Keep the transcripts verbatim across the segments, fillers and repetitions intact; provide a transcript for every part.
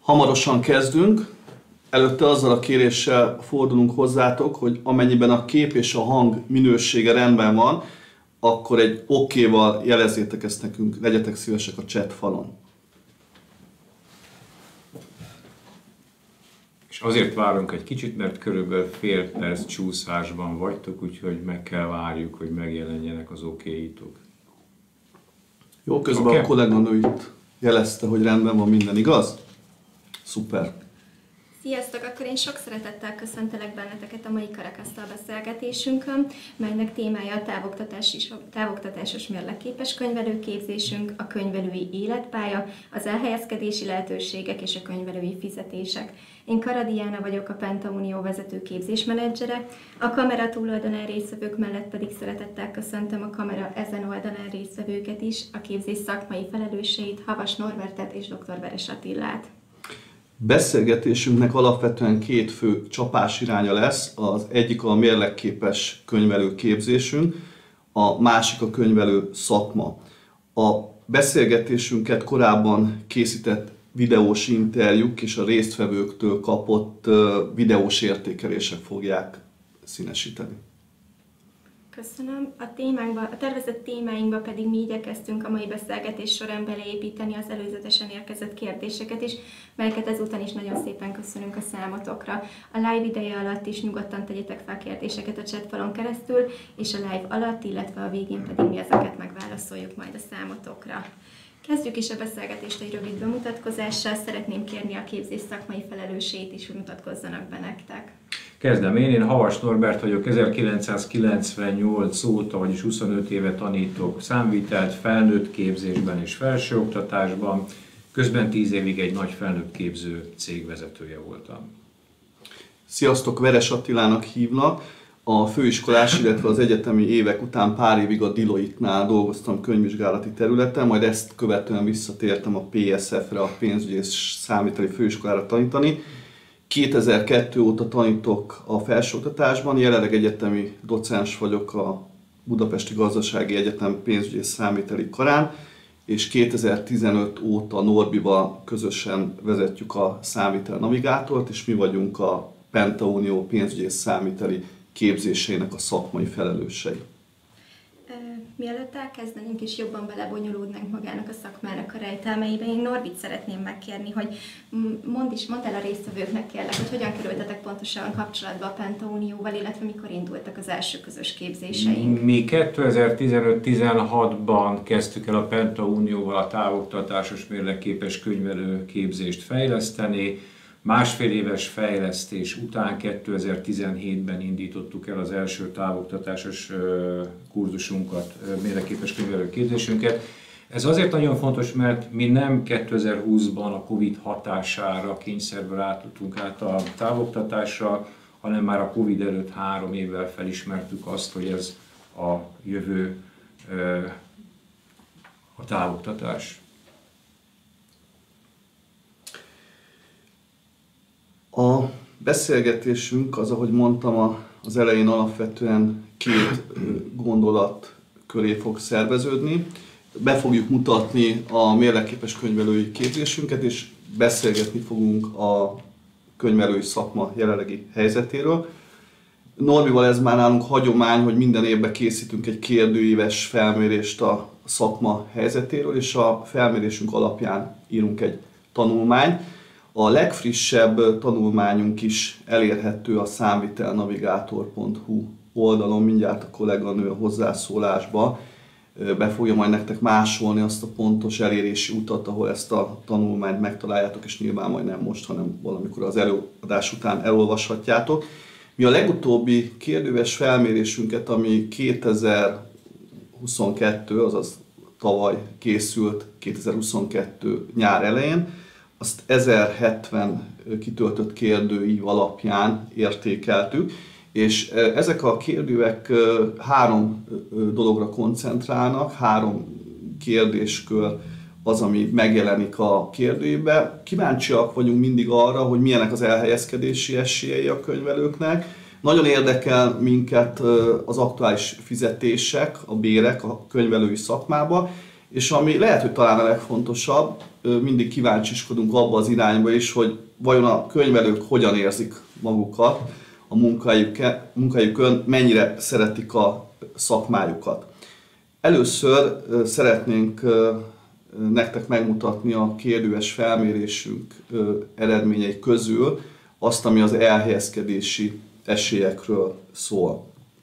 Hamarosan kezdünk, előtte azzal a kéréssel fordulunk hozzátok, hogy amennyiben a kép és a hang minősége rendben van, akkor egy okéval jelezzétek ezt nekünk, legyetek szívesek a chat falon. És azért várunk egy kicsit, mert körülbelül fél perc csúszásban vagytok, úgyhogy meg kell várjuk, hogy megjelenjenek az okéitok. Jó, közben Okay. A kolléganő itt jelezte, hogy rendben van minden, igaz? Szuper. Sziasztok! Akkor én sok szeretettel köszöntelek benneteket a mai kerekasztal beszélgetésünkön, melynek témája a távoktatási, távoktatásos mérlekképes könyvelőképzésünk, a könyvelői életpálya, az elhelyezkedési lehetőségek és a könyvelői fizetések. Én Kara Diana vagyok, a Penta Unió vezető képzésmenedzsere, a kamera túloldalán résztvevők mellett pedig szeretettel köszöntöm a kamera ezen oldalán résztvevőket is, a képzés szakmai felelőseit, Havas Norbertet és dr. Veres Attillát. Beszélgetésünknek alapvetően két fő csapásiránya lesz, az egyik a mérlekképes könyvelő képzésünk, a másik a könyvelő szakma. A beszélgetésünket korábban készített videós interjúk és a résztvevőktől kapott videós értékelések fogják színesíteni. Köszönöm. A, témánkba, a tervezett témáinkba pedig mi igyekeztünk a mai beszélgetés során beleépíteni az előzetesen érkezett kérdéseket is, melyeket ezúttal is nagyon szépen köszönünk a számotokra. A live ideje alatt is nyugodtan tegyetek fel kérdéseket a chatfalon keresztül, és a live alatt, illetve a végén pedig mi ezeket megválaszoljuk majd a számotokra. Kezdjük is a beszélgetést egy rövid bemutatkozással. Szeretném kérni a képzés szakmai felelőseit is, hogy mutatkozzanak be nektek. Kezdem én, én Havas Norbert vagyok, ezerkilencszázkilencvennyolc óta, vagyis huszonöt éve tanítok számvitelt, felnőtt képzésben és felsőoktatásban. Közben tíz évig egy nagy felnőtt képző cég vezetője voltam. Sziasztok, Veres Attilának hívnak. A főiskolás, illetve az egyetemi évek után pár évig a Deloitte-nál dolgoztam könyvvizsgálati területen, majd ezt követően visszatértem a pé es ef-re, a pénzügyi és számviteli főiskolára tanítani. kétezer-kettő óta tanítok a felsőoktatásban, jelenleg egyetemi docens vagyok a Budapesti Gazdasági Egyetem pénzügyi és számviteli karán, és kétezer-tizenöt óta Norbival közösen vezetjük a számvitel navigátort, és mi vagyunk a Penta Unió pénzügyi és számviteli képzésének a szakmai felelősei. Mielőtt elkezdenünk és jobban belebonyolódnánk magának a szakmának a rejtelmeibe, én Norbit szeretném megkérni, hogy mondd is, mondd el a résztvevőknek kérlek, hogy hogyan kerültetek pontosan kapcsolatba a Penta Unióval, illetve mikor indultak az első közös képzéseink. Mi kétezer-tizenöt-tizenhatban kezdtük el a Penta Unióval a távoktatásos mérlekképes könyvelő képzést fejleszteni. Másfél éves fejlesztés után kétezer-tizenhétben indítottuk el az első távoktatásos kurzusunkat, mérlekképes könyvelő képzésünket. Ez azért nagyon fontos, mert mi nem kétezer-húszban a Covid hatására kényszerből átudtunk át a távoktatásra, hanem már a Covid előtt három évvel felismertük azt, hogy ez a jövő a távoktatás. A beszélgetésünk az, ahogy mondtam, az elején alapvetően két gondolat köré fog szerveződni. Be fogjuk mutatni a mérlekképes könyvelői képzésünket, és beszélgetni fogunk a könyvelői szakma jelenlegi helyzetéről. Norbival ez már nálunk hagyomány, hogy minden évben készítünk egy kérdőíves felmérést a szakma helyzetéről, és a felmérésünk alapján írunk egy tanulmányt. A legfrissebb tanulmányunk is elérhető a számvitelnavigátor pont hu oldalon, mindjárt a kolléganő a hozzászólásba be fogja majd nektek másolni azt a pontos elérési utat, ahol ezt a tanulmányt megtaláljátok, és nyilván majd nem most, hanem valamikor az előadás után elolvashatjátok. Mi a legutóbbi kérdőves felmérésünket, ami kétezer-huszonkettő, azaz tavaly készült, kétezer-huszonkettő nyár elején, azt ezerhetven kitöltött kérdőív alapján értékeltük, és ezek a kérdőek három dologra koncentrálnak, három kérdéskör az, ami megjelenik a kérdőívben. Kíváncsiak vagyunk mindig arra, hogy milyenek az elhelyezkedési esélyei a könyvelőknek. Nagyon érdekel minket az aktuális fizetések, a bérek a könyvelői szakmába, És ami lehet, hogy talán a legfontosabb, mindig kíváncsiskodunk abba az irányba is, hogy vajon a könyvelők hogyan érzik magukat a munkájukon, mennyire szeretik a szakmájukat. Először szeretnénk nektek megmutatni a kérdőes felmérésünk eredményei közül azt, ami az elhelyezkedési esélyekről szól.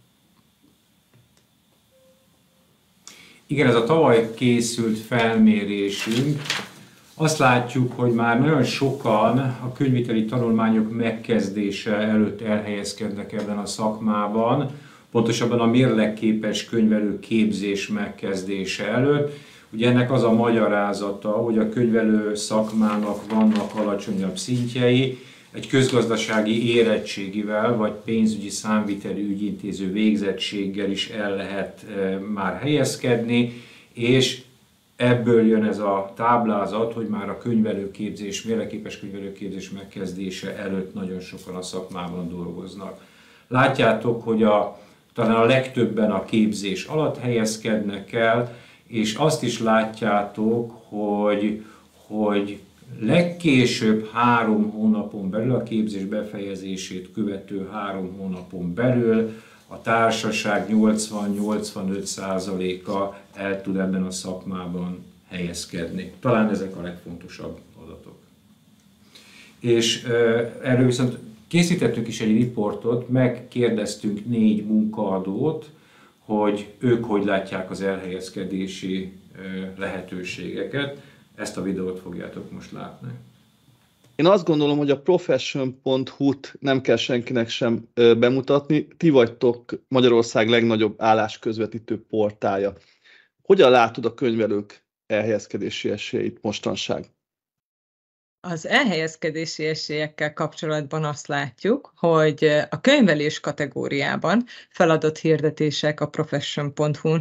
Igen, ez a tavaly készült felmérésünk. Azt látjuk, hogy már nagyon sokan a könyviteli tanulmányok megkezdése előtt elhelyezkednek ebben a szakmában, pontosabban a mérlegképes könyvelő képzés megkezdése előtt. Ugye ennek az a magyarázata, hogy a könyvelő szakmának vannak alacsonyabb szintjei, egy közgazdasági érettségivel vagy pénzügyi számviteli ügyintéző végzettséggel is el lehet már helyezkedni, és ebből jön ez a táblázat, hogy már a könyvelőképzés, mérlegképes könyvelőképzés megkezdése előtt nagyon sokan a szakmában dolgoznak. Látjátok, hogy a, talán a legtöbben a képzés alatt helyezkednek el, és azt is látjátok, hogy, hogy legkésőbb három hónapon belül, a képzés befejezését követő három hónapon belül a társaság nyolcvan-nyolcvanöt százaléka el tud ebben a szakmában helyezkedni. Talán ezek a legfontosabb adatok. És erről viszont készítettünk is egy riportot, megkérdeztünk négy munkaadót, hogy ők hogy látják az elhelyezkedési lehetőségeket. Ezt a videót fogjátok most látni. Én azt gondolom, hogy a profession pont hu-t nem kell senkinek sem bemutatni. Ti vagytok Magyarország legnagyobb állásközvetítő portálja. Hogyan látod a könyvelők elhelyezkedési esélyeit mostanság? Az elhelyezkedési esélyekkel kapcsolatban azt látjuk, hogy a könyvelés kategóriában feladott hirdetések a profession pont hu-n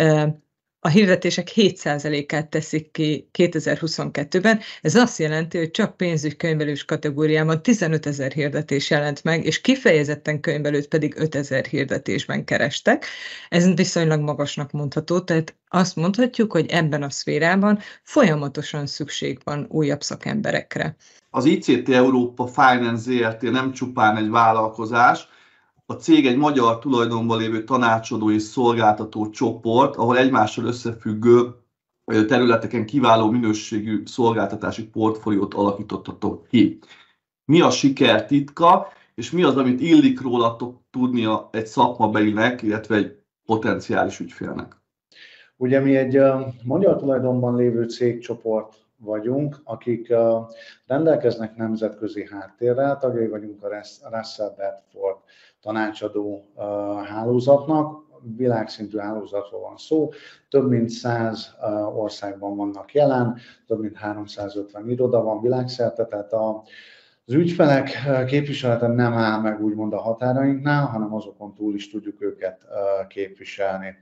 a hirdetések hét százalékát teszik ki kétezer-huszonkettőben. Ez azt jelenti, hogy csak pénzügykönyvelős kategóriában tizenötezer hirdetés jelent meg, és kifejezetten könyvelőt pedig ötezer hirdetésben kerestek. Ez viszonylag magasnak mondható, tehát azt mondhatjuk, hogy ebben a szférában folyamatosan szükség van újabb szakemberekre. Az i cé té Európa Finance zé er té nem csupán egy vállalkozás, a cég egy magyar tulajdonban lévő tanácsadó és szolgáltató csoport, ahol egymással összefüggő területeken kiváló minőségű szolgáltatási portfóliót alakítottatok ki. Mi a siker titka, és mi az, amit illik rólatok tudnia egy szakmabelinek, illetve egy potenciális ügyfélnek? Ugye mi egy uh, magyar tulajdonban lévő cégcsoport vagyunk, akik uh, rendelkeznek nemzetközi háttérrel, tagjai vagyunk a Russell Bradford tanácsadó uh, hálózatnak, világszintű hálózatról van szó, több mint száz uh, országban vannak jelen, több mint háromszázötven iroda van világszerte, tehát a, az ügyfelek képviselete nem áll meg úgymond a határainknál, hanem azokon túl is tudjuk őket uh, képviselni.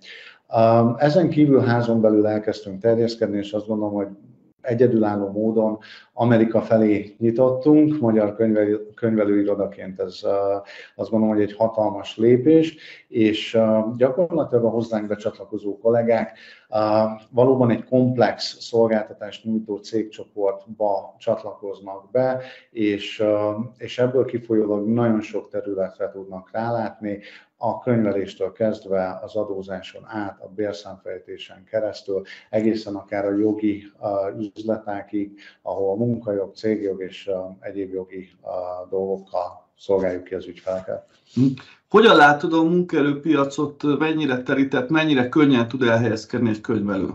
Uh, ezen kívül házon belül elkezdtünk terjeszkedni, és azt gondolom, hogy egyedülálló módon Amerika felé nyitottunk, magyar könyvelő, könyvelőirodaként ez azt gondolom, hogy egy hatalmas lépés, és gyakorlatilag a hozzánk becsatlakozó kollégák valóban egy komplex szolgáltatást nyújtó cégcsoportba csatlakoznak be, és, és ebből kifolyólag nagyon sok területre tudnak rálátni, a könyveléstől kezdve az adózáson át, a bérszámfejtésen keresztül, egészen akár a jogi uh, üzletákig, ahol a munkajog, cégjog és uh, egyéb jogi uh, dolgokkal szolgáljuk ki az ügyfeleket. Hogyan látod a munkaerőpiacot, mennyire terített, mennyire könnyen tud elhelyezkedni egy könyvelő?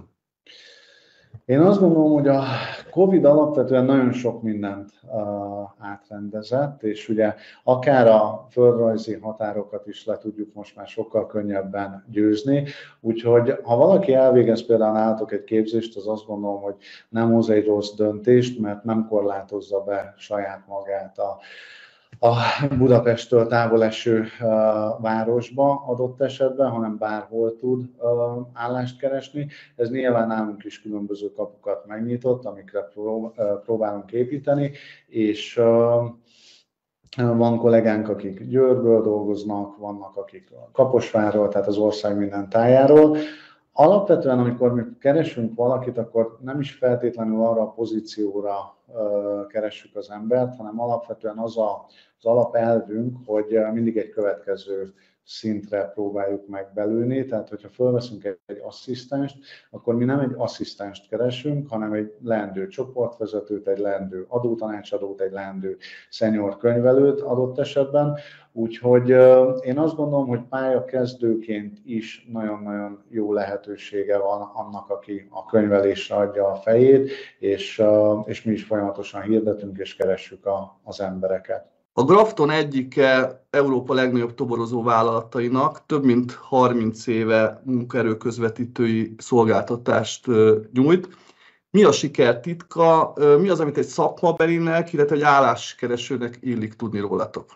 Én azt gondolom, hogy a Covid alapvetően nagyon sok mindent uh, átrendezett, és ugye akár a földrajzi határokat is le tudjuk most már sokkal könnyebben győzni, úgyhogy ha valaki elvégez például nálatok egy képzést, az azt gondolom, hogy nem hoz egy rossz döntést, mert nem korlátozza be saját magát a a Budapesttől távol eső uh, városba adott esetben, hanem bárhol tud uh, állást keresni. Ez nyilván nálunk is különböző kapukat megnyitott, amikre pró- uh, próbálunk építeni, és uh, van kollégánk, akik Győrből dolgoznak, vannak akik Kaposvárról, tehát az ország minden tájáról. Alapvetően, amikor mi keresünk valakit, akkor nem is feltétlenül arra a pozícióra keressük az embert, hanem alapvetően az a, az alapelvünk, hogy mindig egy következő szintre próbáljuk meg belülni. Tehát, hogyha felveszünk egy, egy asszisztenst, akkor mi nem egy asszisztenst keresünk, hanem egy leendő csoportvezetőt, egy leendő adótanácsadót, egy leendő senior könyvelőt adott esetben. Úgyhogy én azt gondolom, hogy pályakezdőként is nagyon-nagyon jó lehetősége van annak, aki a könyvelésre adja a fejét, és, és mi is folyamatosan hirdetünk és keressük a, az embereket. A Grafton egyike Európa legnagyobb toborozó vállalatainak több mint harminc éve munkaerőközvetítői szolgáltatást nyújt. Mi a siker titka, mi az, amit egy szakmabelinek, illetve egy álláskeresőnek illik tudni rólatok?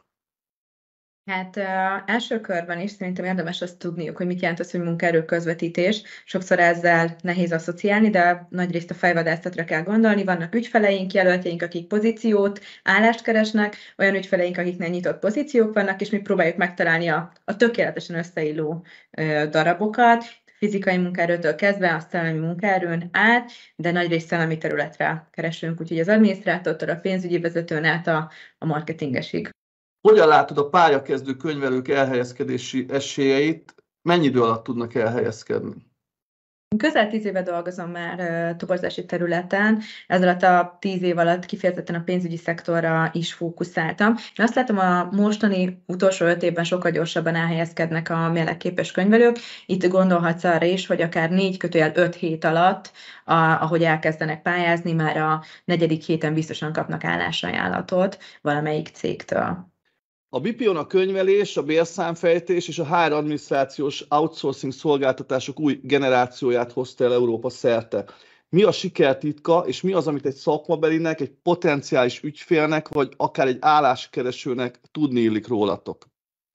Hát uh, első körben is szerintem érdemes azt tudniuk, hogy mit jelent az, hogy munkaerőközvetítés. Sokszor ezzel nehéz asszociálni, de nagyrészt a fejvadászatra kell gondolni. Vannak ügyfeleink, jelöltjeink, akik pozíciót, állást keresnek, olyan ügyfeleink, akiknél nyitott pozíciók vannak, és mi próbáljuk megtalálni a, a tökéletesen összeilló uh, darabokat, fizikai munkaerőtől kezdve, a szellemi munkaerőn át, de nagyrészt szellemi területre keresünk, úgyhogy az adminisztrátortól, a pénzügyi vezetőn át a, a marketingesig. Hogyan látod a pályakezdő könyvelők elhelyezkedési esélyeit? Mennyi idő alatt tudnak elhelyezkedni? Közel tíz éve dolgozom már uh, toborzási területen, ez alatt a tíz év alatt kifejezetten a pénzügyi szektorra is fókuszáltam. Én azt látom, a mostani utolsó öt évben sokkal gyorsabban elhelyezkednek a mérlekképes könyvelők. Itt gondolhatsz arra is, hogy akár négy kötőjel öt hét alatt, a, ahogy elkezdenek pályázni, már a negyedik héten biztosan kapnak állásajánlatot valamelyik cégtől. A bé pé o-n a könyvelés, a bérszámfejtés és a há er adminisztrációs outsourcing szolgáltatások új generációját hozta el Európa szerte. Mi a sikertitka, és mi az, amit egy szakmabelinek, egy potenciális ügyfélnek, vagy akár egy álláskeresőnek tudni illik rólatok?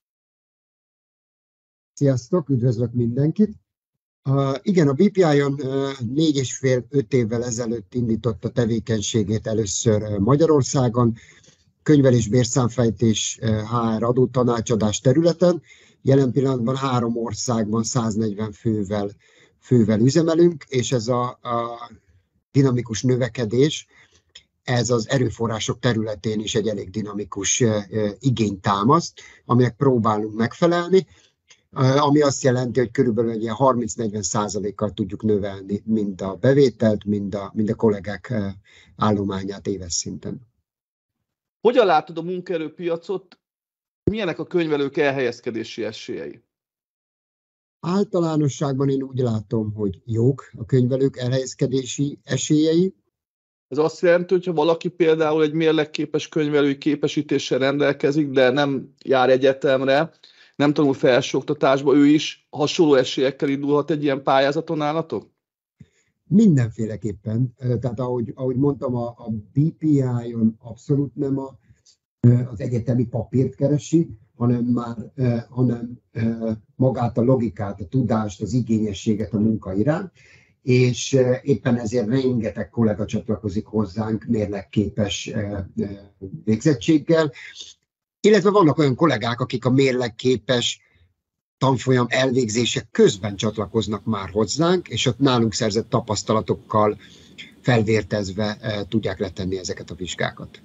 Sziasztok, üdvözlök mindenkit! Uh, igen, a bé pé i-on uh, négy és fél, öt évvel ezelőtt indította tevékenységét először uh, Magyarországon, könyvelés, bérszámfejtés, há er adótanácsadás területen. Jelen pillanatban három országban száznegyven fővel, fővel üzemelünk, és ez a, a dinamikus növekedés, ez az erőforrások területén is egy elég dinamikus igényt támaszt, aminek próbálunk megfelelni, ami azt jelenti, hogy körülbelül egy ilyen harminc-negyven százalékkal tudjuk növelni mind a bevételt, mind a, mind a kollégák állományát éves szinten. Hogyan látod a munkaerőpiacot, milyenek a könyvelők elhelyezkedési esélyei? Általánosságban én úgy látom, hogy jók a könyvelők elhelyezkedési esélyei. Ez azt jelenti, hogy ha valaki például egy mérlekképes könyvelői képesítéssel rendelkezik, de nem jár egyetemre, nem tanul felsőoktatásba, ő is hasonló esélyekkel indulhat egy ilyen pályázaton nálatok? Mindenféleképpen, tehát ahogy, ahogy mondtam, a, a bé pé i-on abszolút nem a, az egyetemi papírt keresi, hanem már hanem magát a logikát, a tudást, az igényességet a munka iránt, és éppen ezért rengeteg kollega csatlakozik hozzánk mérlekképes végzettséggel, illetve vannak olyan kollégák, akik a mérlekképes tanfolyam elvégzése közben csatlakoznak már hozzánk, és ott nálunk szerzett tapasztalatokkal felvértezve e, tudják letenni ezeket a vizsgákat.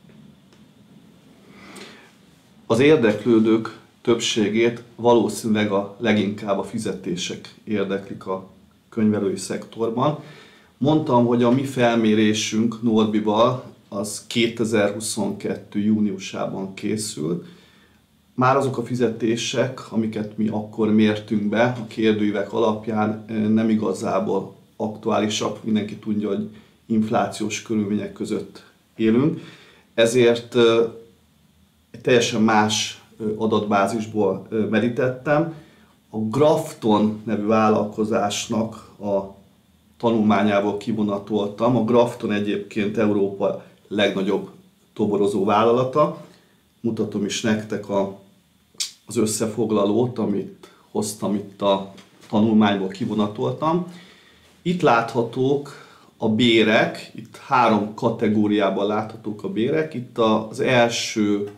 Az érdeklődők többségét valószínűleg a leginkább a fizetések érdeklik a könyvelői szektorban. Mondtam, hogy a mi felmérésünk Norbival az kétezer-huszonkettő júniusában készült. Már azok a fizetések, amiket mi akkor mértünk be a kérdőívek alapján, nem igazából aktuálisak. Mindenki tudja, hogy inflációs körülmények között élünk. Ezért egy teljesen más adatbázisból merítettem. A Grafton nevű vállalkozásnak a tanulmányából kivonatoltam. A Grafton egyébként Európa legnagyobb toborozó vállalata. Mutatom is nektek a, az összefoglalót, amit hoztam itt a tanulmányból kivonatoltam. Itt láthatók a bérek, itt három kategóriában láthatók a bérek. Itt az első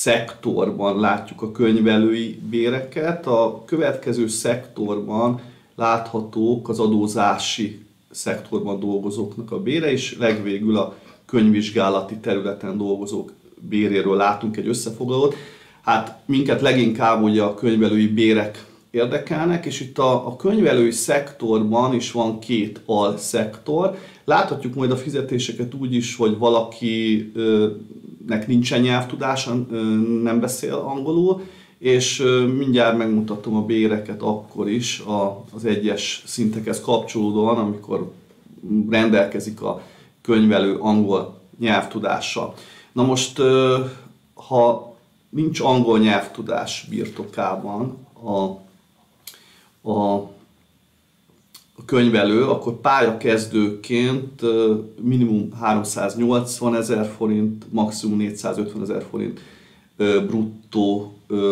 szektorban látjuk a könyvelői béreket, a következő szektorban láthatók az adózási szektorban dolgozóknak a bére, és legvégül a könyvvizsgálati területen dolgozók béréről látunk egy összefoglalót. Hát minket leginkább ugye a könyvelői bérek érdekelnek, és itt a, a könyvelői szektorban is van két alszektor. Láthatjuk majd a fizetéseket úgy is, hogy valakinek nincsen nyelvtudása, nem beszél angolul, és mindjárt megmutatom a béreket akkor is az egyes szintekhez kapcsolódóan, amikor rendelkezik a könyvelő angol nyelvtudással. Na most, ha nincs angol nyelvtudás birtokában a, a, a könyvelő, akkor pályakezdőként minimum háromszáznyolcvan ezer forint, maximum négyszázötven ezer forint bruttó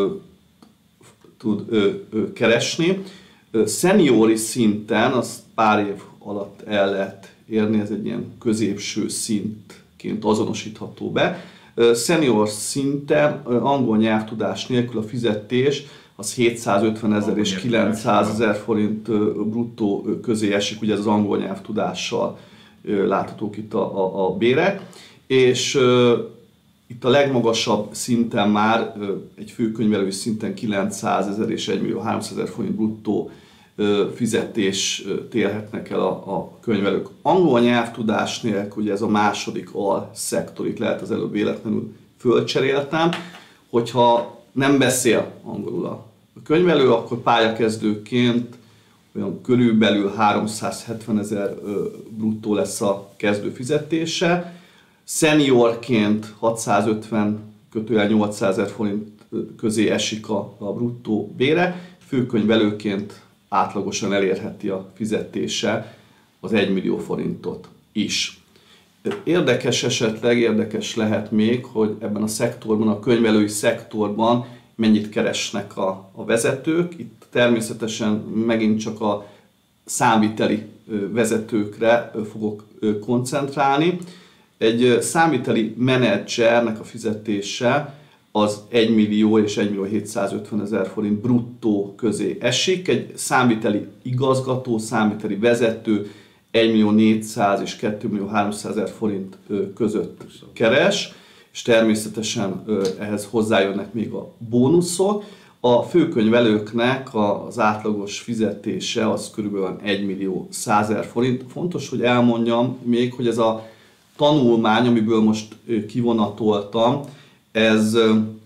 tud keresni. Szeniori szinten, azt pár év alatt el lehet érni, ez egy ilyen középső szintként azonosítható be. Senior szinten angol nyelvtudás nélkül a fizetés az hétszázötven ezer és kilencszáz ezer forint bruttó közé esik, ugye ez az angol nyelvtudással láthatók itt a, a, a bérek, és itt a legmagasabb szinten már egy főkönyvelői szinten kilencszáz ezer és egy millió háromszáz ezer forint bruttó fizetés térhetnek el a, a könyvelők. Angol nyelvtudás nélkül, ugye ez a második alszektor, itt lehet az előbb véletlenül fölcseréltem, hogyha nem beszél angolul a könyvelő, akkor pályakezdőként olyan körülbelül háromszázhetven ezer bruttó lesz a kezdő fizetése, seniorként hatszázötven kötőjel nyolcszáz ezer forint közé esik a, a bruttó bére, főkönyvelőként átlagosan elérheti a fizetése az egy millió forintot is. Érdekes esetleg, érdekes lehet még, hogy ebben a szektorban, a könyvelői szektorban mennyit keresnek a, a vezetők. Itt természetesen megint csak a számviteli vezetőkre fogok koncentrálni. Egy számviteli menedzsernek a fizetése az egy millió és egy millió hétszázötven ezer forint bruttó közé esik. Egy számviteli igazgató, számviteli vezető egy millió négyszáz és két millió háromszáz ezer forint között keres, és természetesen ehhez hozzájönnek még a bónuszok. A főkönyvelőknek az átlagos fizetése az körülbelül egy millió száz ezer forint. Fontos, hogy elmondjam még, hogy ez a tanulmány, amiből most kivonatoltam, ez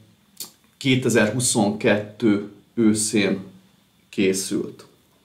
kétezer-huszonkettő őszén készült.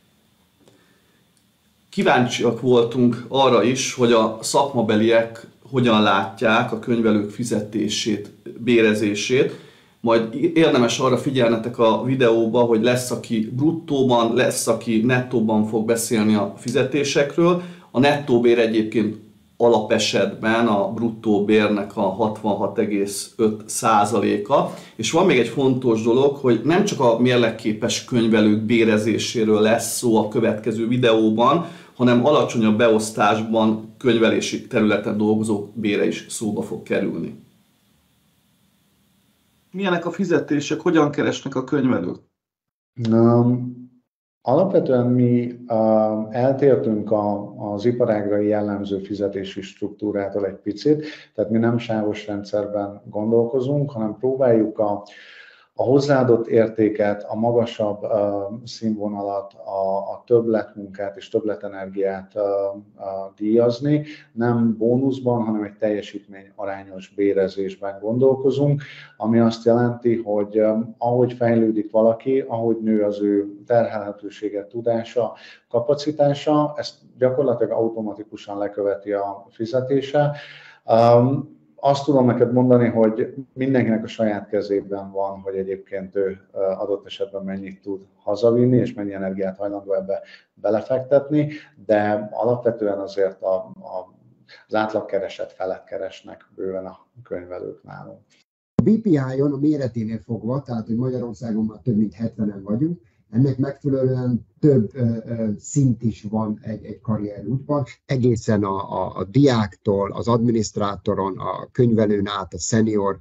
Kíváncsiak voltunk arra is, hogy a szakmabeliek hogyan látják a könyvelők fizetését, bérezését. Majd érdemes arra figyelnetek a videóba, hogy lesz, aki bruttóban, lesz, aki nettóban fog beszélni a fizetésekről. A nettó bér egyébként alapesetben a bruttó bérnek a hatvanhat egész öt százaléka. És van még egy fontos dolog, hogy nem csak a mérlegképes könyvelők bérezéséről lesz szó a következő videóban, hanem alacsonyabb beosztásban könyvelési területen dolgozók bére is szóba fog kerülni. Milyenek a fizetések, hogyan keresnek a könyvelők? Um, alapvetően mi uh, eltértünk a, az iparágra jellemző fizetési struktúrától egy picit, tehát mi nem sávos rendszerben gondolkozunk, hanem próbáljuk a A hozzáadott értéket, a magasabb uh, színvonalat, a, a többletmunkát és többletenergiát uh, uh, díjazni. Nem bónuszban, hanem egy teljesítmény arányos bérezésben gondolkozunk, ami azt jelenti, hogy um, ahogy fejlődik valaki, ahogy nő az ő terhelhetősége, tudása, kapacitása, ezt gyakorlatilag automatikusan leköveti a fizetése. Um, Azt tudom neked mondani, hogy mindenkinek a saját kezében van, hogy egyébként ő adott esetben mennyit tud hazavinni, és mennyi energiát hajlandó ebbe belefektetni, de alapvetően azért a, a, az átlagkereset felett keresnek bőven a könyvelők nálunk. A bé pé i-on a méreténél fogva, tehát hogy Magyarországon már több mint hetvenen vagyunk, ennek megfelelően több ö, ö, szint is van egy, egy karrierútban, egészen a, a, a diáktól, az adminisztrátoron, a könyvelőn át, a senior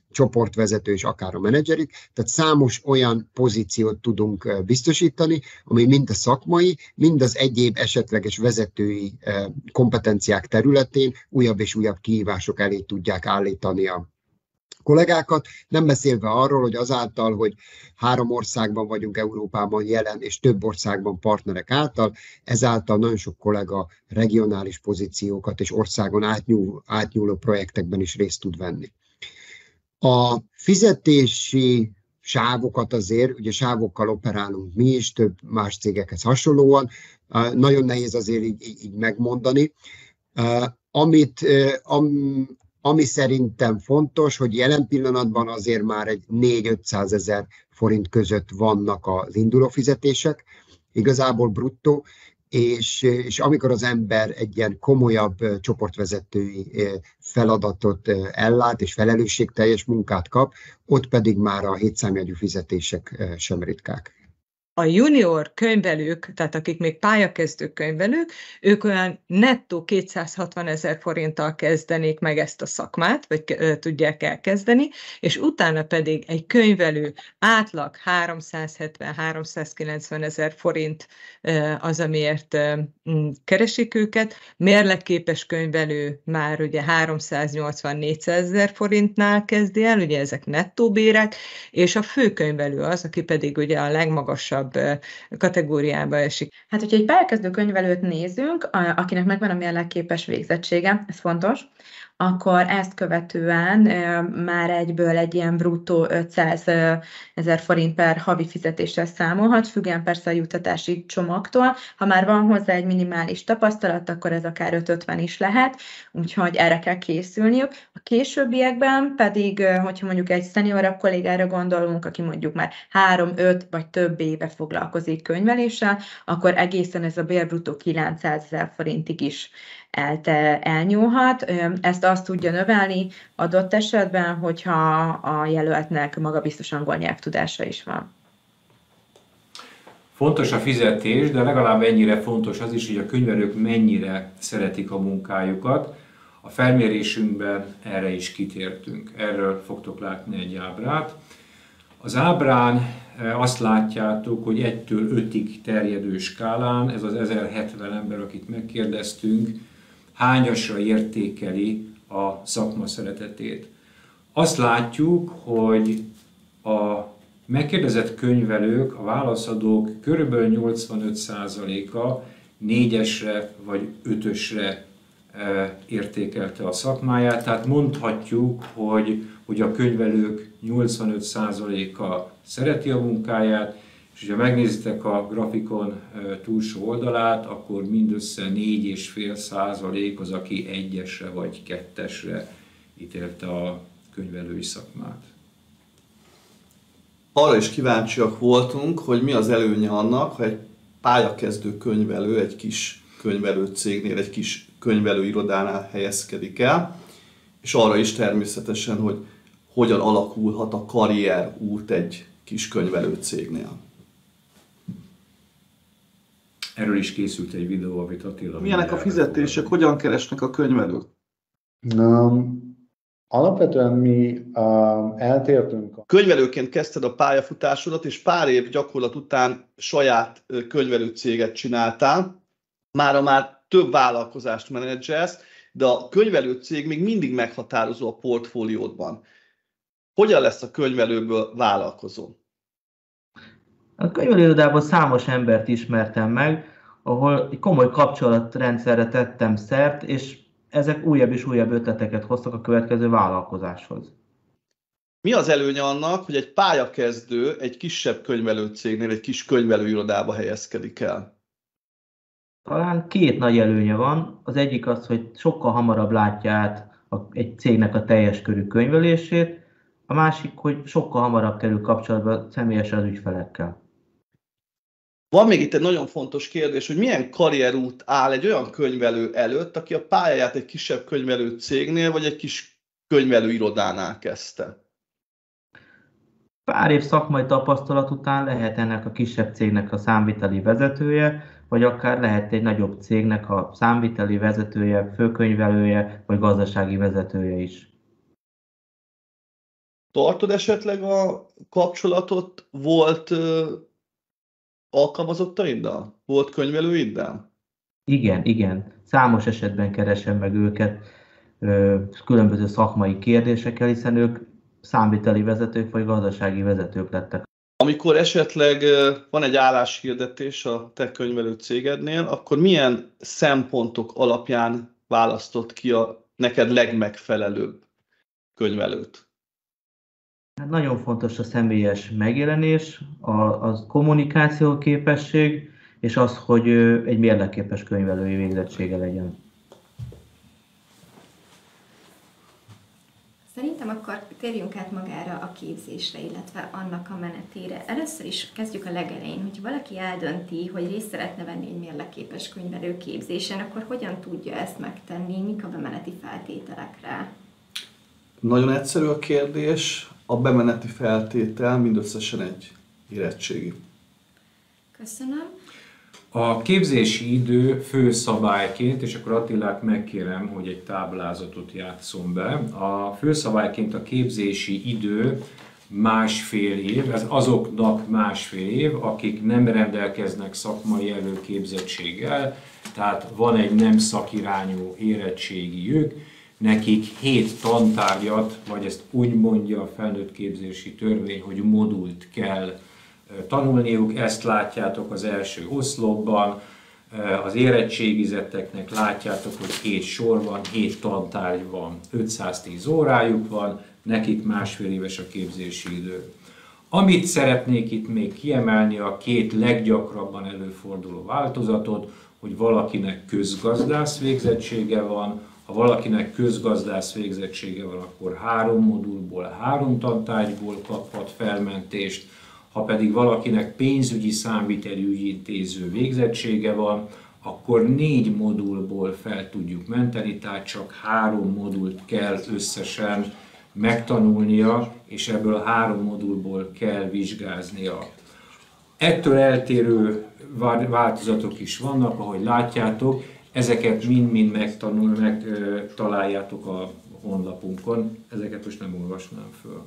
csoportvezető és akár a menedzserig, tehát számos olyan pozíciót tudunk biztosítani, ami mind a szakmai, mind az egyéb esetleges vezetői kompetenciák területén újabb és újabb kihívások elé tudják állítani a kollégákat, nem beszélve arról, hogy azáltal, hogy három országban vagyunk Európában jelen, és több országban partnerek által, ezáltal nagyon sok kollega regionális pozíciókat és országon átnyúló, átnyúló projektekben is részt tud venni. A fizetési sávokat azért, ugye sávokkal operálunk mi is, több más cégekhez hasonlóan, nagyon nehéz azért így, így megmondani. Amit, am, ami szerintem fontos, hogy jelen pillanatban azért már egy négy-ötszázezer forint között vannak az induló fizetések, igazából bruttó, és, és amikor az ember egy ilyen komolyabb csoportvezetői feladatot ellát, és felelősségteljes munkát kap, ott pedig már a hétszámjegyű fizetések sem ritkák. A junior könyvelők, tehát akik még pályakezdő könyvelők, ők olyan nettó kétszázhatvanezer forinttal kezdenék meg ezt a szakmát, vagy tudják elkezdeni, és utána pedig egy könyvelő átlag háromszázhetven-háromszázkilencven ezer forint az, amiért keresik őket. Mérlegképes könyvelő már ugye háromszáznyolcvan-négyszázezer forintnál kezdi el, ugye ezek nettó bérek, és a főkönyvelő az, aki pedig ugye a legmagasabb kategóriába esik. Hát, hogyha egy pályakezdő könyvelőt nézünk, akinek megvan a mérlegképes végzettsége, ez fontos, akkor ezt követően már egyből egy ilyen bruttó ötszázezer forint per havi fizetéssel számolhat, függően persze a juttatási csomagtól. Ha már van hozzá egy minimális tapasztalat, akkor ez akár ötszázötven is lehet, úgyhogy erre kell készülniük. A későbbiekben pedig, hogyha mondjuk egy szeniorabb kollégára gondolunk, aki mondjuk már három-öt vagy több éve foglalkozik könyveléssel, akkor egészen ez a bérbruttó kilencszázezer forintig is elte, elnyúlhat. Ezt azt tudja növelni adott esetben, hogyha a jelöltnek magabiztos angol nyelvtudása is van. Fontos a fizetés, de legalább ennyire fontos az is, hogy a könyvelők mennyire szeretik a munkájukat. A felmérésünkben erre is kitértünk. Erről fogtok látni egy ábrát. Az ábrán azt látjátok, hogy egytől ötig terjedő skálán, ez az ezerhetven ember, akit megkérdeztünk, hányasra értékeli a szakma szeretetét. Azt látjuk, hogy a megkérdezett könyvelők, a válaszadók körülbelül nyolcvanöt százaléka négyesre vagy ötösre értékelte a szakmáját, tehát mondhatjuk, hogy, hogy a könyvelők nyolcvanöt százaléka szereti a munkáját, és ha megnézitek a grafikon túlsó oldalát, akkor mindössze négy egész öt százalék az, aki egyesre vagy kettesre ítélte a könyvelői szakmát. Arra is kíváncsiak voltunk, hogy mi az előnye annak, ha egy pályakezdő könyvelő egy kis könyvelő cégnél, egy kis könyvelőirodánál helyezkedik el, és arra is természetesen, hogy hogyan alakulhat a karrierút egy kis könyvelő cégnél. Erről is készült egy videó, amit Attila... Milyenek a fizetések, hogyan keresnek a könyvelők? Um, alapvetően mi um, eltértünk. Könyvelőként kezdted a pályafutásodat, és pár év gyakorlat után saját könyvelőcéget csináltál. Mára már több vállalkozást menedzselsz, de a könyvelőcég még mindig meghatározó a portfóliódban. Hogyan lesz a könyvelőből vállalkozó? A könyvelőirodából számos embert ismertem meg, ahol egy komoly kapcsolatrendszerre tettem szert, és ezek újabb és újabb ötleteket hoztak a következő vállalkozáshoz. Mi az előnye annak, hogy egy pályakezdő egy kisebb könyvelőcégnél, egy kis könyvelőirodába helyezkedik el? Talán két nagy előnye van. Az egyik az, hogy sokkal hamarabb látja át egy cégnek a teljes körű könyvelését, a másik, hogy sokkal hamarabb kerül kapcsolatba személyesen az ügyfelekkel. Van még itt egy nagyon fontos kérdés, hogy milyen karrierút áll egy olyan könyvelő előtt, aki a pályáját egy kisebb könyvelő cégnél, vagy egy kis könyvelőirodánál kezdte? Pár év szakmai tapasztalat után lehet ennek a kisebb cégnek a számviteli vezetője, vagy akár lehet egy nagyobb cégnek a számviteli vezetője, főkönyvelője, vagy gazdasági vezetője is. Tartod esetleg a kapcsolatot? Volt ö, alkalmazottaiddal? Volt könyvelőiddel? Igen, igen. Számos esetben keresem meg őket ö, különböző szakmai kérdésekkel, hiszen ők számviteli vezetők vagy gazdasági vezetők lettek. Amikor esetleg ö, van egy álláshirdetés a te könyvelő cégednél, akkor milyen szempontok alapján választott ki a neked legmegfelelőbb könyvelőt? Hát nagyon fontos a személyes megjelenés, a, a kommunikáció képesség, és az, hogy ö, egy mérlekképes könyvelői végzettsége legyen. Szerintem akkor térjünk át magára a képzésre, illetve annak a menetére. Először is kezdjük a legelején, hogy valaki eldönti, hogy részt szeretne venni egy mérlekképes könyvelő képzésen, akkor hogyan tudja ezt megtenni, mik a bemeneti feltételek rá? Nagyon egyszerű a kérdés, a bemeneti feltétel mindösszesen egy érettségi. Köszönöm. A képzési idő fő szabályként, és akkor Attilát megkérem, hogy egy táblázatot játsszon be. A főszabályként a képzési idő másfél év, ez azoknak másfél év, akik nem rendelkeznek szakmai előképzettséggel, tehát van egy nem szakirányú érettségiük, nekik hét tantárgyat, vagy ezt úgy mondja a felnőtt képzési törvény, hogy modult kell tanulniuk, ezt látjátok az első oszlopban, az érettségizetteknek látjátok, hogy hét sor van, hét tantárgy van, ötszáztíz órájuk van, nekik másfél éves a képzési idő. Amit szeretnék itt még kiemelni, a két leggyakrabban előforduló változatot, hogy valakinek közgazdász végzettsége van, ha valakinek közgazdász végzettsége van, akkor három modulból, három tantárgyból kaphat felmentést, ha pedig valakinek pénzügyi számviteli ügyintéző végzettsége van, akkor négy modulból fel tudjuk menteni, tehát csak három modult kell összesen megtanulnia, és ebből a három modulból kell vizsgáznia. Ettől eltérő változatok is vannak, ahogy látjátok, ezeket mind-mind megtanul, megtaláljátok a honlapunkon, ezeket most nem olvasnám föl.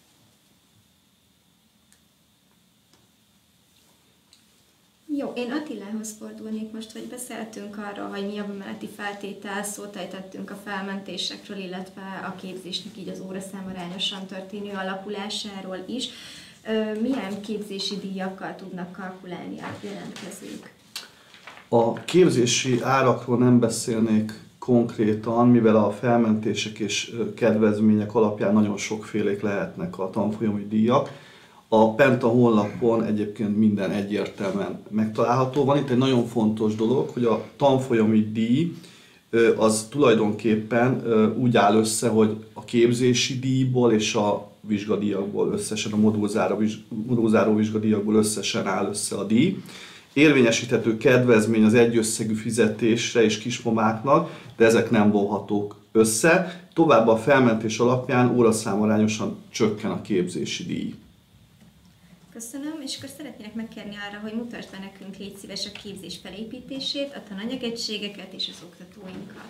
Jó, én Attilához fordulnék most, hogy beszéltünk arról, hogy mi a bemeneti feltétel, szót ejtettünk a felmentésekről, illetve a képzésnek így az óraszám arányosan történő alakulásáról is. Milyen képzési díjakkal tudnak kalkulálni a jelentkezők? A képzési árakról nem beszélnék konkrétan, mivel a felmentések és kedvezmények alapján nagyon sokfélék lehetnek a tanfolyami díjak. A Penta honlapon egyébként minden egyértelműen megtalálható. Van itt egy nagyon fontos dolog, hogy a tanfolyami díj az tulajdonképpen úgy áll össze, hogy a képzési díjból és a vizsgadíjakból összesen, a modulzáró vizsgadíjakból összesen áll össze a díj. Érvényesíthető kedvezmény az egyösszegű fizetésre és kismamáknak, de ezek nem vonhatók össze. Továbbá a felmentés alapján óraszámarányosan csökken a képzési díj. Köszönöm, és akkor szeretnének megkérni arra, hogy mutasd be nekünk, légy szíves, a képzés felépítését, a tananyagegységeket és az oktatóinkat.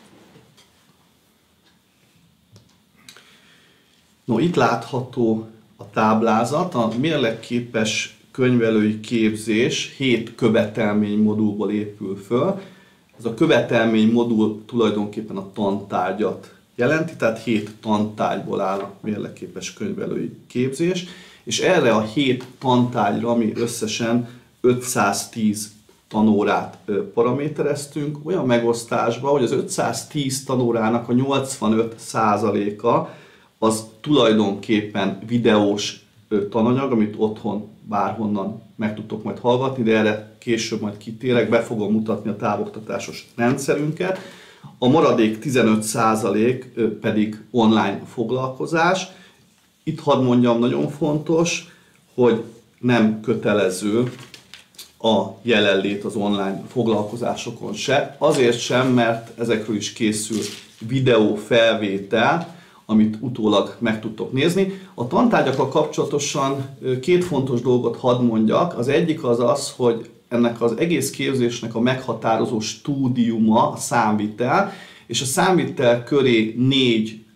No, itt látható a táblázat, a mérlekképes könyvelői képzés hét követelmény modulból épül föl. Ez a követelmény modul tulajdonképpen a tantárgyat jelenti, tehát hét tantárgyból áll a mérlekképes könyvelői képzés, és erre a hét tantárgyra mi összesen ötszáztíz tanórát paramétereztünk, olyan megosztásba, hogy az ötszáztíz tanórának a nyolcvanöt százaléka az tulajdonképpen videós tananyag, amit otthon bárhonnan meg tudtok majd hallgatni, de erre később majd kitérek, be fogom mutatni a távoktatásos rendszerünket. A maradék tizenöt százalék pedig online foglalkozás. Itt hadd mondjam, nagyon fontos, hogy nem kötelező a jelenlét az online foglalkozásokon se. Azért sem, mert ezekről is készül videó felvétel, amit utólag meg tudtok nézni. A tantárgyakkal kapcsolatosan két fontos dolgot hadd mondjak. Az egyik az az, hogy ennek az egész képzésnek a meghatározó stúdiuma a számvitel, és a számvitel köré négy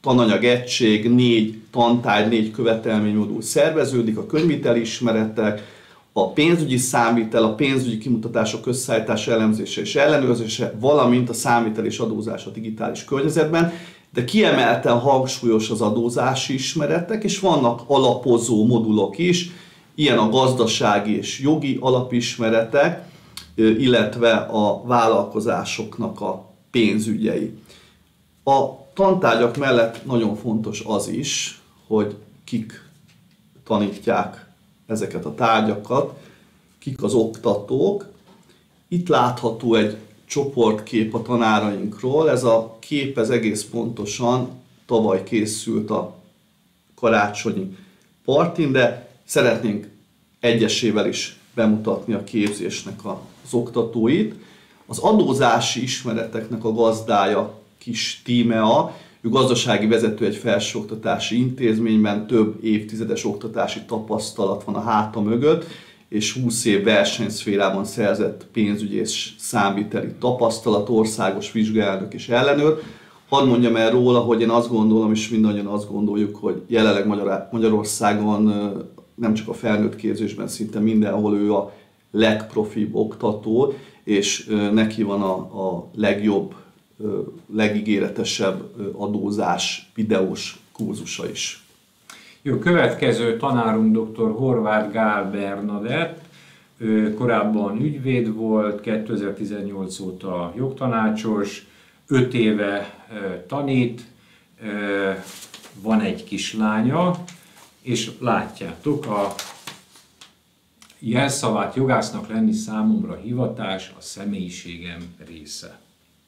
tananyag egység, négy tantárgy, négy követelménymodul szerveződik, a könyviteli ismeretek, a pénzügyi számvitel, a pénzügyi kimutatások összeállítása, elemzése és ellenőrzése, valamint a számvitel és adózás a digitális környezetben, de kiemelten hangsúlyos az adózási ismeretek, és vannak alapozó modulok is, ilyen a gazdasági és jogi alapismeretek, illetve a vállalkozásoknak a pénzügyei. A tantárgyak mellett nagyon fontos az is, hogy kik tanítják ezeket a tárgyakat, kik az oktatók. Itt látható egy csoportkép a tanárainkról. Ez a kép ez egész pontosan tavaly készült a karácsonyi partin, de szeretnénk egyesével is bemutatni a képzésnek az oktatóit. Az adózási ismereteknek a gazdája Kis Tímea, ő gazdasági vezető egy felsőoktatási intézményben, több évtizedes oktatási tapasztalat van a háta mögött, és húsz év versenyszférában szerzett pénzügyi és számviteli tapasztalat, országos vizsgaelnök és ellenőr. Hadd mondjam el róla, hogy én azt gondolom, és mindannyian azt gondoljuk, hogy jelenleg Magyarországon nem csak a felnőtt képzésben, szinte mindenhol ő a legprofibb oktató, és neki van a, a legjobb, legígéretesebb adózás videós kurzusa is. Jó, következő tanárunk dr. Horváth Gál Bernadett, ő korábban ügyvéd volt, kétezer-tizennyolc óta jogtanácsos, öt éve tanít, van egy kislánya, és látjátok, a jelszavát jogásznak lenni számomra hivatás, a személyiségem része.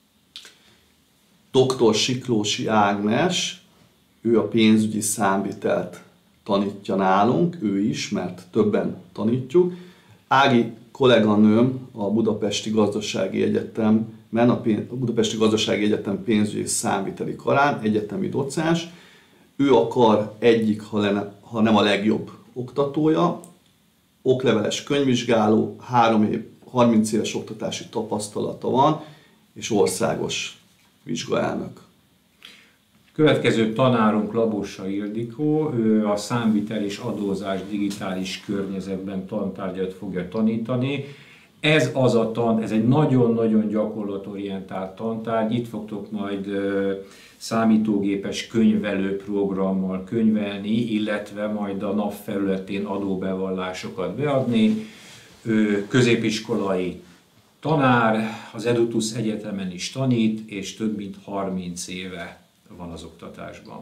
doktor Siklósi Ágnes, ő a pénzügyi számvitelt tanítja nálunk, ő is, mert többen tanítjuk. Ági kolléganőm a Budapesti Gazdasági Egyetemben, a Budapesti Gazdasági Egyetem pénzügyi és számviteli karán, egyetemi docens. Ő a kar egyik, ha nem a legjobb oktatója, okleveles könyvvizsgáló, három év, harminc éves oktatási tapasztalata van, és országos vizsgaelnök. Következő tanárunk Labossa Ildikó, ő a számvitel és adózás digitális környezetben tantárgyat fogja tanítani. Ez az a tan, ez egy nagyon-nagyon gyakorlatorientált tantárgy, itt fogtok majd számítógépes könyvelő programmal könyvelni, illetve majd a NAV felületén adóbevallásokat beadni. Ő középiskolai tanár, az Edutus Egyetemen is tanít, és több mint harminc éve van az oktatásban.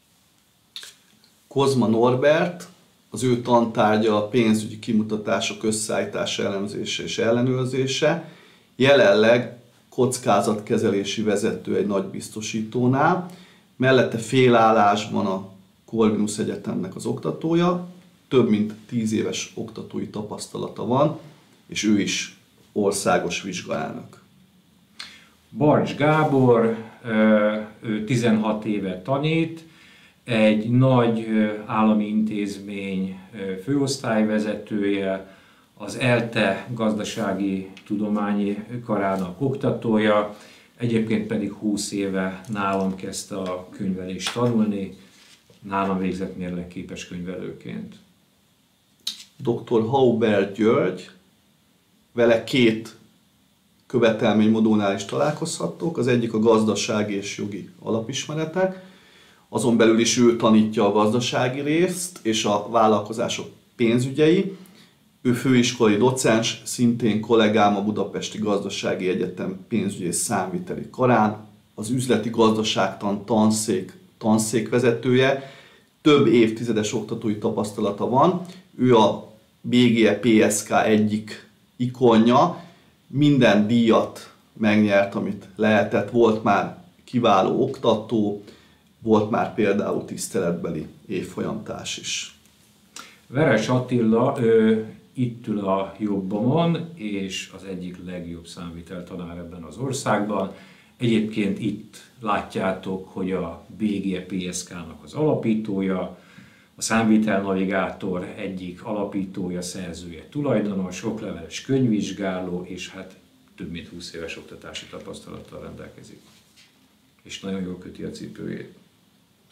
Kozma Norbert, az ő tantárgya a pénzügyi kimutatások összeállítása, elemzése és ellenőrzése. Jelenleg kockázatkezelési vezető egy nagy biztosítónál, mellette félállásban a Corvinus Egyetemnek az oktatója, több mint tíz éves oktatói tapasztalata van, és ő is országos vizsgaelnök. Barcs Gábor, ő tizenhat éve tanít, egy nagy állami intézmény főosztályvezetője, az ELTE gazdasági tudományi karának oktatója, egyébként pedig húsz éve nálam kezdte a könyvelést tanulni, nálam végzett mérlekképes könyvelőként. doktor Hauber György, vele két követelménymodulnál is találkozhattok, az egyik a gazdasági és jogi alapismeretek, azon belül is ő tanítja a gazdasági részt és a vállalkozások pénzügyei. Ő főiskolai docens, szintén kollégám a Budapesti Gazdasági Egyetem pénzügyi és számviteli karán, az üzleti gazdaságtan tanszék tanszékvezetője, több évtizedes oktatói tapasztalata van, ő a bé gé e pé es ká egyik ikonja, minden díjat megnyert, amit lehetett, volt már kiváló oktató, volt már például tiszteletbeli évfolyamtárs is. Veres Attila, ő itt ül a jobbomon, és az egyik legjobb számviteltanár ebben az országban. Egyébként itt látjátok, hogy a bé gé e pé es ká-nak az alapítója, a számvitelnavigátor egyik alapítója, szerzője, tulajdonos, okleveles könyvvizsgáló, és hát több mint húsz éves oktatási tapasztalattal rendelkezik. És nagyon jól köti a cipőjét.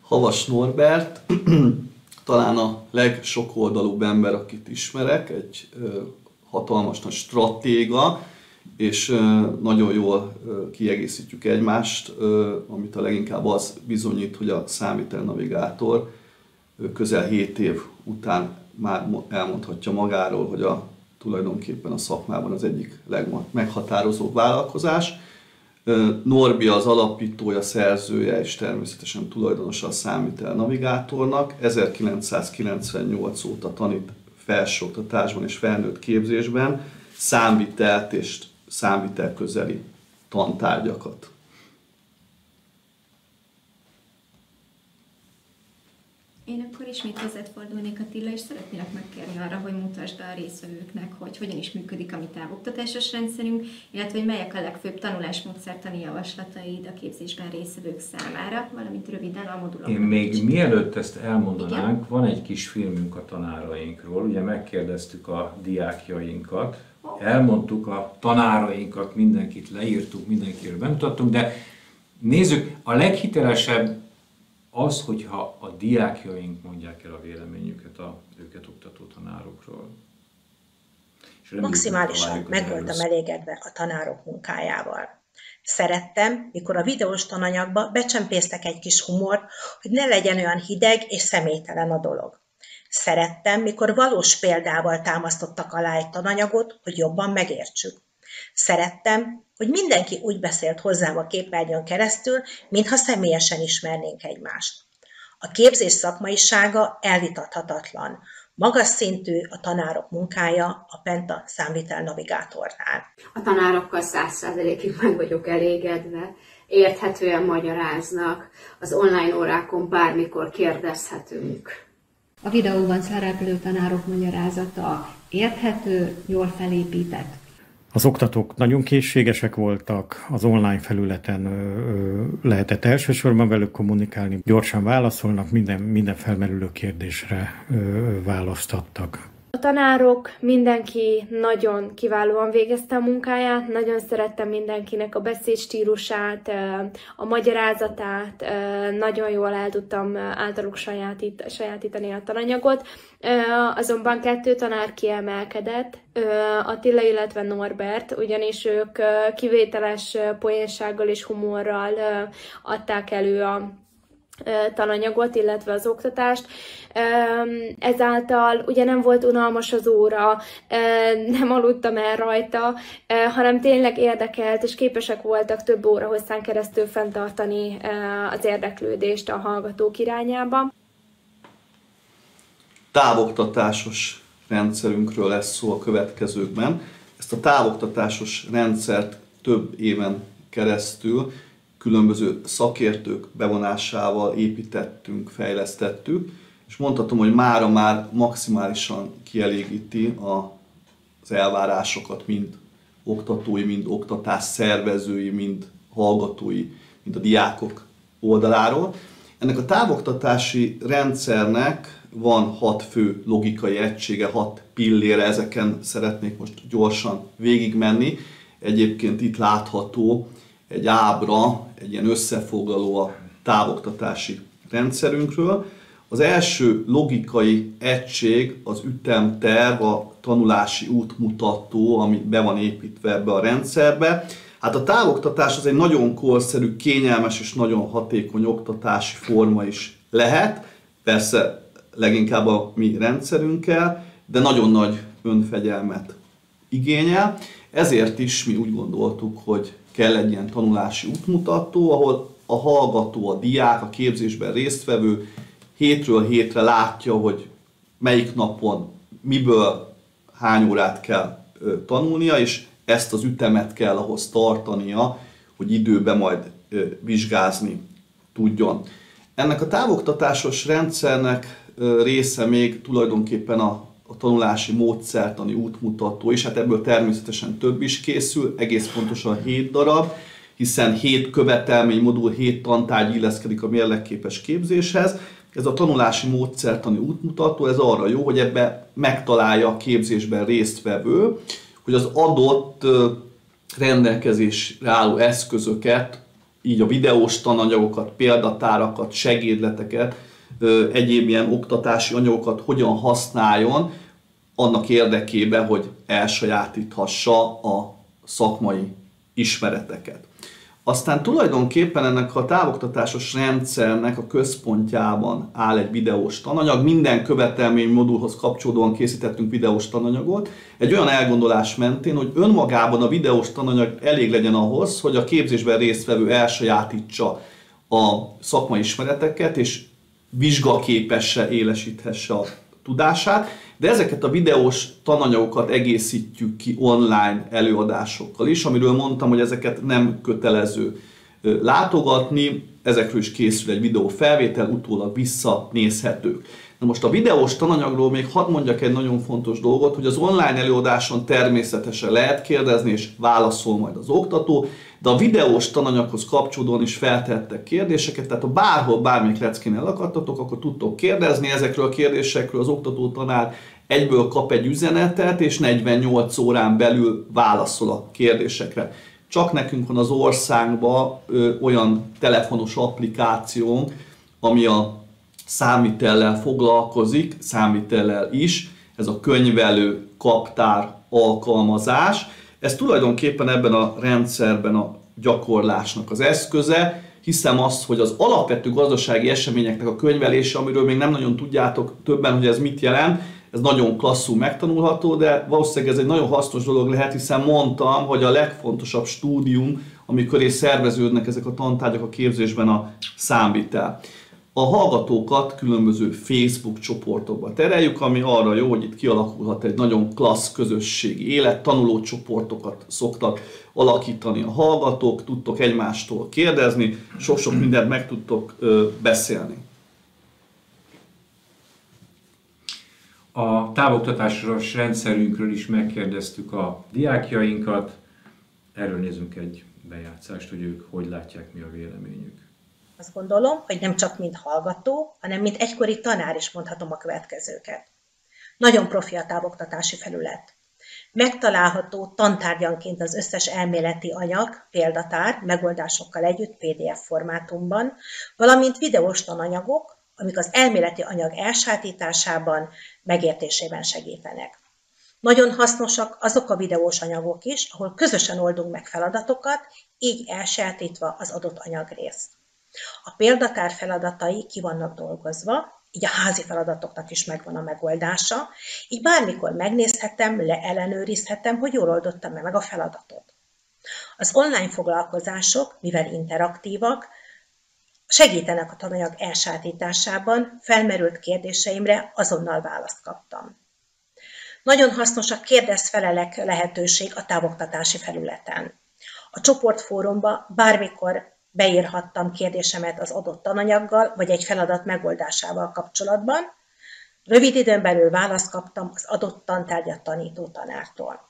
Havas Norbert, talán a legsokoldalúbb ember, akit ismerek, egy hatalmas nagy stratéga, és nagyon jól kiegészítjük egymást, amit a leginkább az bizonyít, hogy a számvitelnavigátor közel hét év után már elmondhatja magáról, hogy a, tulajdonképpen a szakmában az egyik legmeghatározóbb vállalkozás. Norbi az alapítója, szerzője és természetesen tulajdonosa a számvitelnavigátornak. ezerkilencszázkilencvennyolc óta tanít felsőoktatásban és felnőtt képzésben számvitelt és számvitel közeli tantárgyakat. Én akkor ismét hozzád fordulnék, Attila, és szeretnélek megkérni arra, hogy mutasd be a résztvevőknek, hogy hogyan is működik a mi távoktatásos rendszerünk, illetve hogy melyek a legfőbb tanulásmódszertani javaslataid a képzésben résztvevők számára, valamint röviden a modulokban. Én még mielőtt ezt elmondanánk, igen? Van egy kis filmünk a tanárainkról, ugye megkérdeztük a diákjainkat, elmondtuk a tanárainkat, mindenkit leírtuk, mindenkiről bemutattunk, de nézzük, a leghitelesebb az, hogyha a diákjaink mondják el a véleményüket a őket oktató tanárokról. Maximálisan meg voltam elégedve a tanárok munkájával. Szerettem, mikor a videós tananyagba becsempésztek egy kis humort, hogy ne legyen olyan hideg és személytelen a dolog. Szerettem, mikor valós példával támasztottak alá egy tananyagot, hogy jobban megértsük. Szerettem, hogy mindenki úgy beszélt hozzám a képernyőn keresztül, mintha személyesen ismernénk egymást. A képzés szakmaisága elvitathatatlan. Magas szintű a tanárok munkája a Penta számvitelnavigátornál. A tanárokkal száz százalékig meg vagyok elégedve, érthetően magyaráznak, az online órákon bármikor kérdezhetünk. A videóban szereplő tanárok magyarázata érthető, jól felépített. Az oktatók nagyon készségesek voltak, az online felületen lehetett elsősorban velük kommunikálni, gyorsan válaszolnak, minden, minden felmerülő kérdésre választ adtak. A tanárok, mindenki nagyon kiválóan végezte a munkáját, nagyon szerettem mindenkinek a beszédstílusát, a magyarázatát, nagyon jól el tudtam általuk sajátít, sajátítani a tananyagot. Azonban kettő tanár kiemelkedett, Attila, illetve Norbert, ugyanis ők kivételes poénsággal és humorral adták elő a tananyagot, illetve az oktatást. Ezáltal ugye nem volt unalmas az óra, nem aludtam el rajta, hanem tényleg érdekelt, és képesek voltak több óra hosszán keresztül fenntartani az érdeklődést a hallgatók irányába. Távoktatásos rendszerünkről lesz szó a következőkben. Ezt a távoktatásos rendszert több éven keresztül különböző szakértők bevonásával építettünk, fejlesztettük, és mondhatom, hogy mára már maximálisan kielégíti az elvárásokat, mind oktatói, mind oktatás szervezői, mind hallgatói, mind a diákok oldaláról. Ennek a távoktatási rendszernek van hat fő logikai egysége, hat pillére, ezeken szeretnék most gyorsan végigmenni. Egyébként itt látható egy ábra, egy ilyen összefoglaló a távoktatási rendszerünkről. Az első logikai egység az ütemterv, a tanulási útmutató, ami be van építve ebbe a rendszerbe. Hát a távoktatás az egy nagyon korszerű, kényelmes és nagyon hatékony oktatási forma is lehet, persze leginkább a mi rendszerünkkel, de nagyon nagy önfegyelmet igényel. Ezért is mi úgy gondoltuk, hogy kell egy ilyen tanulási útmutató, ahol a hallgató, a diák, a képzésben résztvevő hétről hétre látja, hogy melyik napon miből hány órát kell tanulnia, és ezt az ütemet kell ahhoz tartania, hogy időben majd vizsgázni tudjon. Ennek a távoktatásos rendszernek része még tulajdonképpen a, a tanulási módszertani útmutató, és hát ebből természetesen több is készül, egész pontosan hét darab, hiszen hét követelmény, modul, hét tantárgy illeszkedik a mérlegképes képzéshez. Ez a tanulási módszertani útmutató, ez arra jó, hogy ebbe megtalálja a képzésben résztvevő, hogy az adott rendelkezésre álló eszközöket így a videós tananyagokat, példatárakat, segédleteket, egyéb ilyen oktatási anyagokat hogyan használjon annak érdekében, hogy elsajátíthassa a szakmai ismereteket. Aztán tulajdonképpen ennek a távoktatásos rendszernek a központjában áll egy videós tananyag. Minden követelmény modulhoz kapcsolódóan készítettünk videós tananyagot. Egy olyan elgondolás mentén, hogy önmagában a videós tananyag elég legyen ahhoz, hogy a képzésben résztvevő elsajátítsa a szakmai ismereteket, és vizsgaképesse élesíthesse a tudását, de ezeket a videós tananyagokat egészítjük ki online előadásokkal is, amiről mondtam, hogy ezeket nem kötelező látogatni, ezekről is készül egy videó felvétel, utólag visszanézhetők. Na most a videós tananyagról még hadd mondjak egy nagyon fontos dolgot, hogy az online előadáson természetesen lehet kérdezni, és válaszol majd az oktató, de a videós tananyaghoz kapcsolódóan is feltettek kérdéseket, tehát ha bárhol, bármelyik leckén elakadtatok, akkor tudtok kérdezni ezekről a kérdésekről, az oktató tanár egyből kap egy üzenetet, és negyvennyolc órán belül válaszol a kérdésekre. Csak nekünk van az országban ö, olyan telefonos applikációnk, ami a számvitellel foglalkozik, számvitellel is, ez a könyvelő kaptár alkalmazás. Ez tulajdonképpen ebben a rendszerben a gyakorlásnak az eszköze. Hiszem azt, hogy az alapvető gazdasági eseményeknek a könyvelése, amiről még nem nagyon tudjátok többen, hogy ez mit jelent, ez nagyon klasszul megtanulható, de valószínűleg ez egy nagyon hasznos dolog lehet, hiszen mondtam, hogy a legfontosabb stúdium, amikor is szerveződnek ezek a tantárgyak a képzésben, a számvitel. A hallgatókat különböző Facebook csoportokba tereljük, ami arra jó, hogy itt kialakulhat egy nagyon klassz közösségi élet, tanuló csoportokat szoktak alakítani a hallgatók, tudtok egymástól kérdezni, sok-sok mindent meg tudtok ö, beszélni. A távoktatásos rendszerünkről is megkérdeztük a diákjainkat, erről nézzünk egy bejátszást, hogy ők hogy látják, mi a véleményük. Azt gondolom, hogy nem csak mint hallgató, hanem mint egykori tanár is mondhatom a következőket. Nagyon profi a távoktatási felület. Megtalálható tantárgyanként az összes elméleti anyag, példatár, megoldásokkal együtt pé dé ef formátumban, valamint videós tananyagok, amik az elméleti anyag elsátításában, megértésében segítenek. Nagyon hasznosak azok a videós anyagok is, ahol közösen oldunk meg feladatokat, így elsajátítva az adott anyagrészt. A példatár feladatai ki vannak dolgozva, így a házi feladatoknak is megvan a megoldása, így bármikor megnézhetem, leellenőrizhetem, hogy jól oldottam meg a feladatot. Az online foglalkozások, mivel interaktívak, segítenek a tananyag elsátításában, felmerült kérdéseimre azonnal választ kaptam. Nagyon hasznos a kérdez-felelek lehetőség a távoktatási felületen. A csoportfórumba bármikor beírhattam kérdésemet az adott tananyaggal, vagy egy feladat megoldásával kapcsolatban. Rövid időn belül választ kaptam az adott tantárgyat tanító tanártól.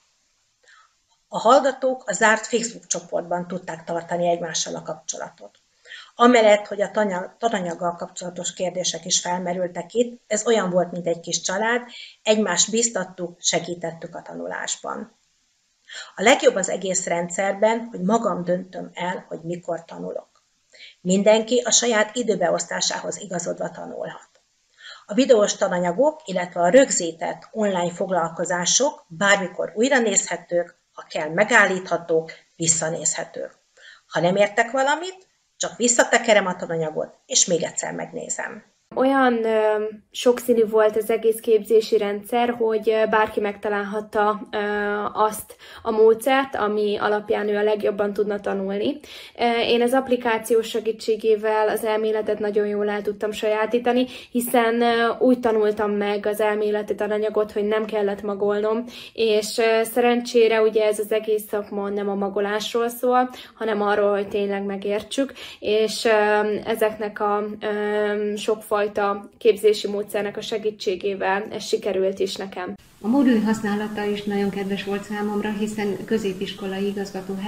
A hallgatók a zárt Facebook csoportban tudták tartani egymással a kapcsolatot. Amellett, hogy a tananyaggal kapcsolatos kérdések is felmerültek itt, ez olyan volt, mint egy kis család, egymást bíztattuk, segítettük a tanulásban. A legjobb az egész rendszerben, hogy magam döntöm el, hogy mikor tanulok. Mindenki a saját időbeosztásához igazodva tanulhat. A videós tananyagok, illetve a rögzített online foglalkozások bármikor újra nézhetők, ha kell megállíthatók, visszanézhetők. Ha nem értek valamit, csak visszatekerem a tananyagot, és még egyszer megnézem. Olyan ö, sokszínű volt az egész képzési rendszer, hogy bárki megtalálhatta ö, azt a módszert, ami alapján ő a legjobban tudna tanulni. Én az applikáció segítségével az elméletet nagyon jól el tudtam sajátítani, hiszen ö, úgy tanultam meg az elméleti tananyagot, hogy nem kellett magolnom, és ö, szerencsére ugye ez az egész szakma nem a magolásról szól, hanem arról, hogy tényleg megértsük, és ö, ezeknek a ö, sokfajta fajta képzési módszernek a segítségével ez sikerült is nekem. A modul használata is nagyon kedves volt számomra, hiszen középiskolai igazgató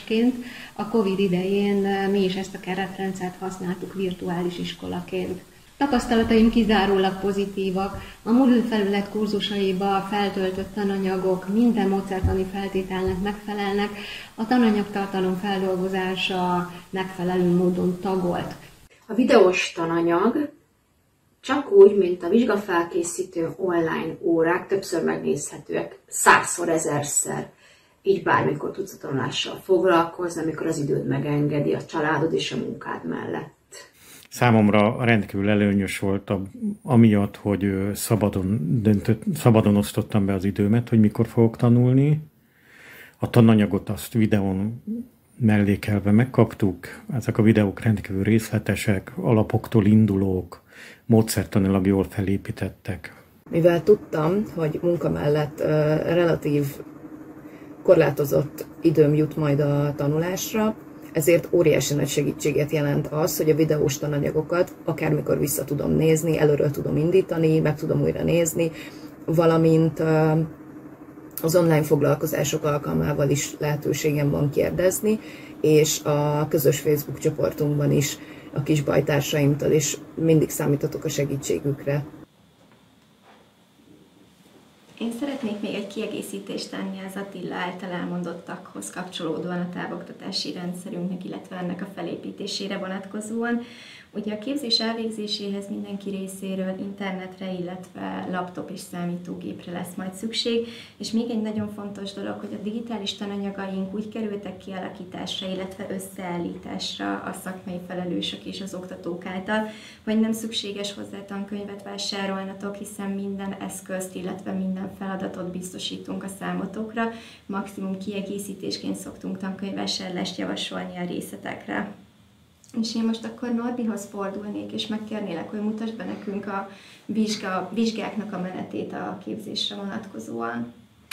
helyettesként a Covid idején mi is ezt a keretrendszert használtuk virtuális iskolaként. Tapasztalataim kizárólag pozitívak. A Moodle felület kurzusaiba feltöltött tananyagok minden módszertani feltételnek megfelelnek, a tananyagtartalom feldolgozása megfelelő módon tagolt. A videós tananyag csak úgy, mint a vizsgafelkészítő online órák többször megnézhetőek, százszor, ezerszer. Így bármikor tudsz a tanulással foglalkozni, amikor az időd megengedi, a családod és a munkád mellett. Számomra rendkívül előnyös volt a, amiatt, hogy szabadon, döntött, szabadon osztottam be az időmet, hogy mikor fogok tanulni. A tananyagot azt videón mellékelve megkaptuk. Ezek a videók rendkívül részletesek, alapoktól indulók, módszertanilag jól felépítettek. Mivel tudtam, hogy munka mellett uh, relatív korlátozott időm jut majd a tanulásra, ezért óriási nagy segítséget jelent az, hogy a videós tananyagokat akármikor vissza tudom nézni, előről tudom indítani, meg tudom újra nézni, valamint uh, az online foglalkozások alkalmával is lehetőségem van kérdezni, és a közös Facebook csoportunkban is a kis bajtársaimtól is mindig számítatok a segítségükre. Én szeretnék még egy kiegészítést tenni az Attila által elmondottakhoz kapcsolódóan a távoktatási rendszerünknek, illetve ennek a felépítésére vonatkozóan. Ugye a képzés elvégzéséhez mindenki részéről internetre, illetve laptop és számítógépre lesz majd szükség, és még egy nagyon fontos dolog, hogy a digitális tananyagaink úgy kerültek kialakításra, illetve összeállításra a szakmai felelősök és az oktatók által, hogy nem szükséges hozzá tankönyvet vásárolnatok, hiszen minden eszközt, illetve minden feladatot biztosítunk a számotokra, maximum kiegészítésként szoktunk tankönyvvásárlást javasolni a részletekre. És én most akkor Norbihoz fordulnék, és megkérnélek, hogy mutasd be nekünk a vizsga, vizsgáknak a menetét a képzésre vonatkozóan.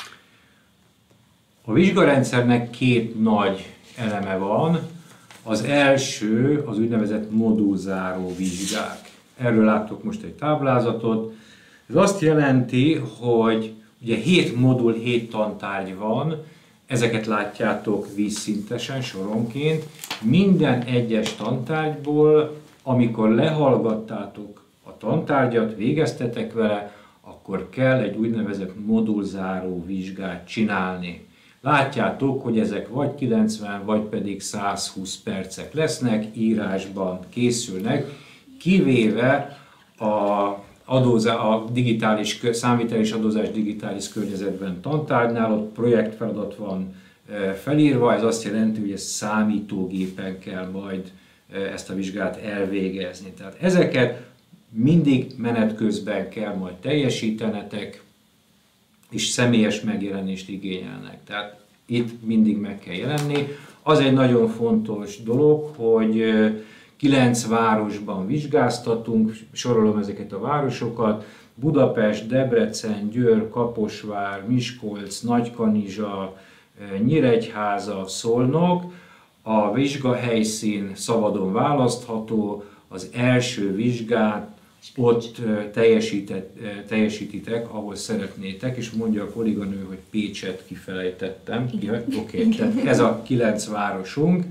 A vizsgarendszernek két nagy eleme van. Az első az úgynevezett modulzáró vizsgák. Erről láttok most egy táblázatot. Ez azt jelenti, hogy ugye hét modul, hét tantárgy van, ezeket látjátok vízszintesen, soronként. Minden egyes tantárgyból, amikor lehallgattátok a tantárgyat, végeztetek vele, akkor kell egy úgynevezett modulzáró vizsgát csinálni. Látjátok, hogy ezek vagy kilencven, vagy pedig százhúsz percek lesznek, írásban készülnek, kivéve a, adózá, a digitális, számvitel és adózás digitális környezetben tantárgynál, ott projektfeladat van felírva, ez azt jelenti, hogy ezt számítógépen kell majd ezt a vizsgát elvégezni. Tehát ezeket mindig menet közben kell majd teljesítenetek, és személyes megjelenést igényelnek. Tehát itt mindig meg kell jelenni. Az egy nagyon fontos dolog, hogy kilenc városban vizsgáztatunk, sorolom ezeket a városokat: Budapest, Debrecen, Győr, Kaposvár, Miskolc, Nagykanizsa, Nyíregyháza, Szolnok. A vizsgahelyszín szabadon választható, az első vizsgát ott teljesítitek, ahol szeretnétek, és mondja a kolléganő, hogy Pécset kifelejtettem. Ja, oké, tehát ez a kilenc városunk.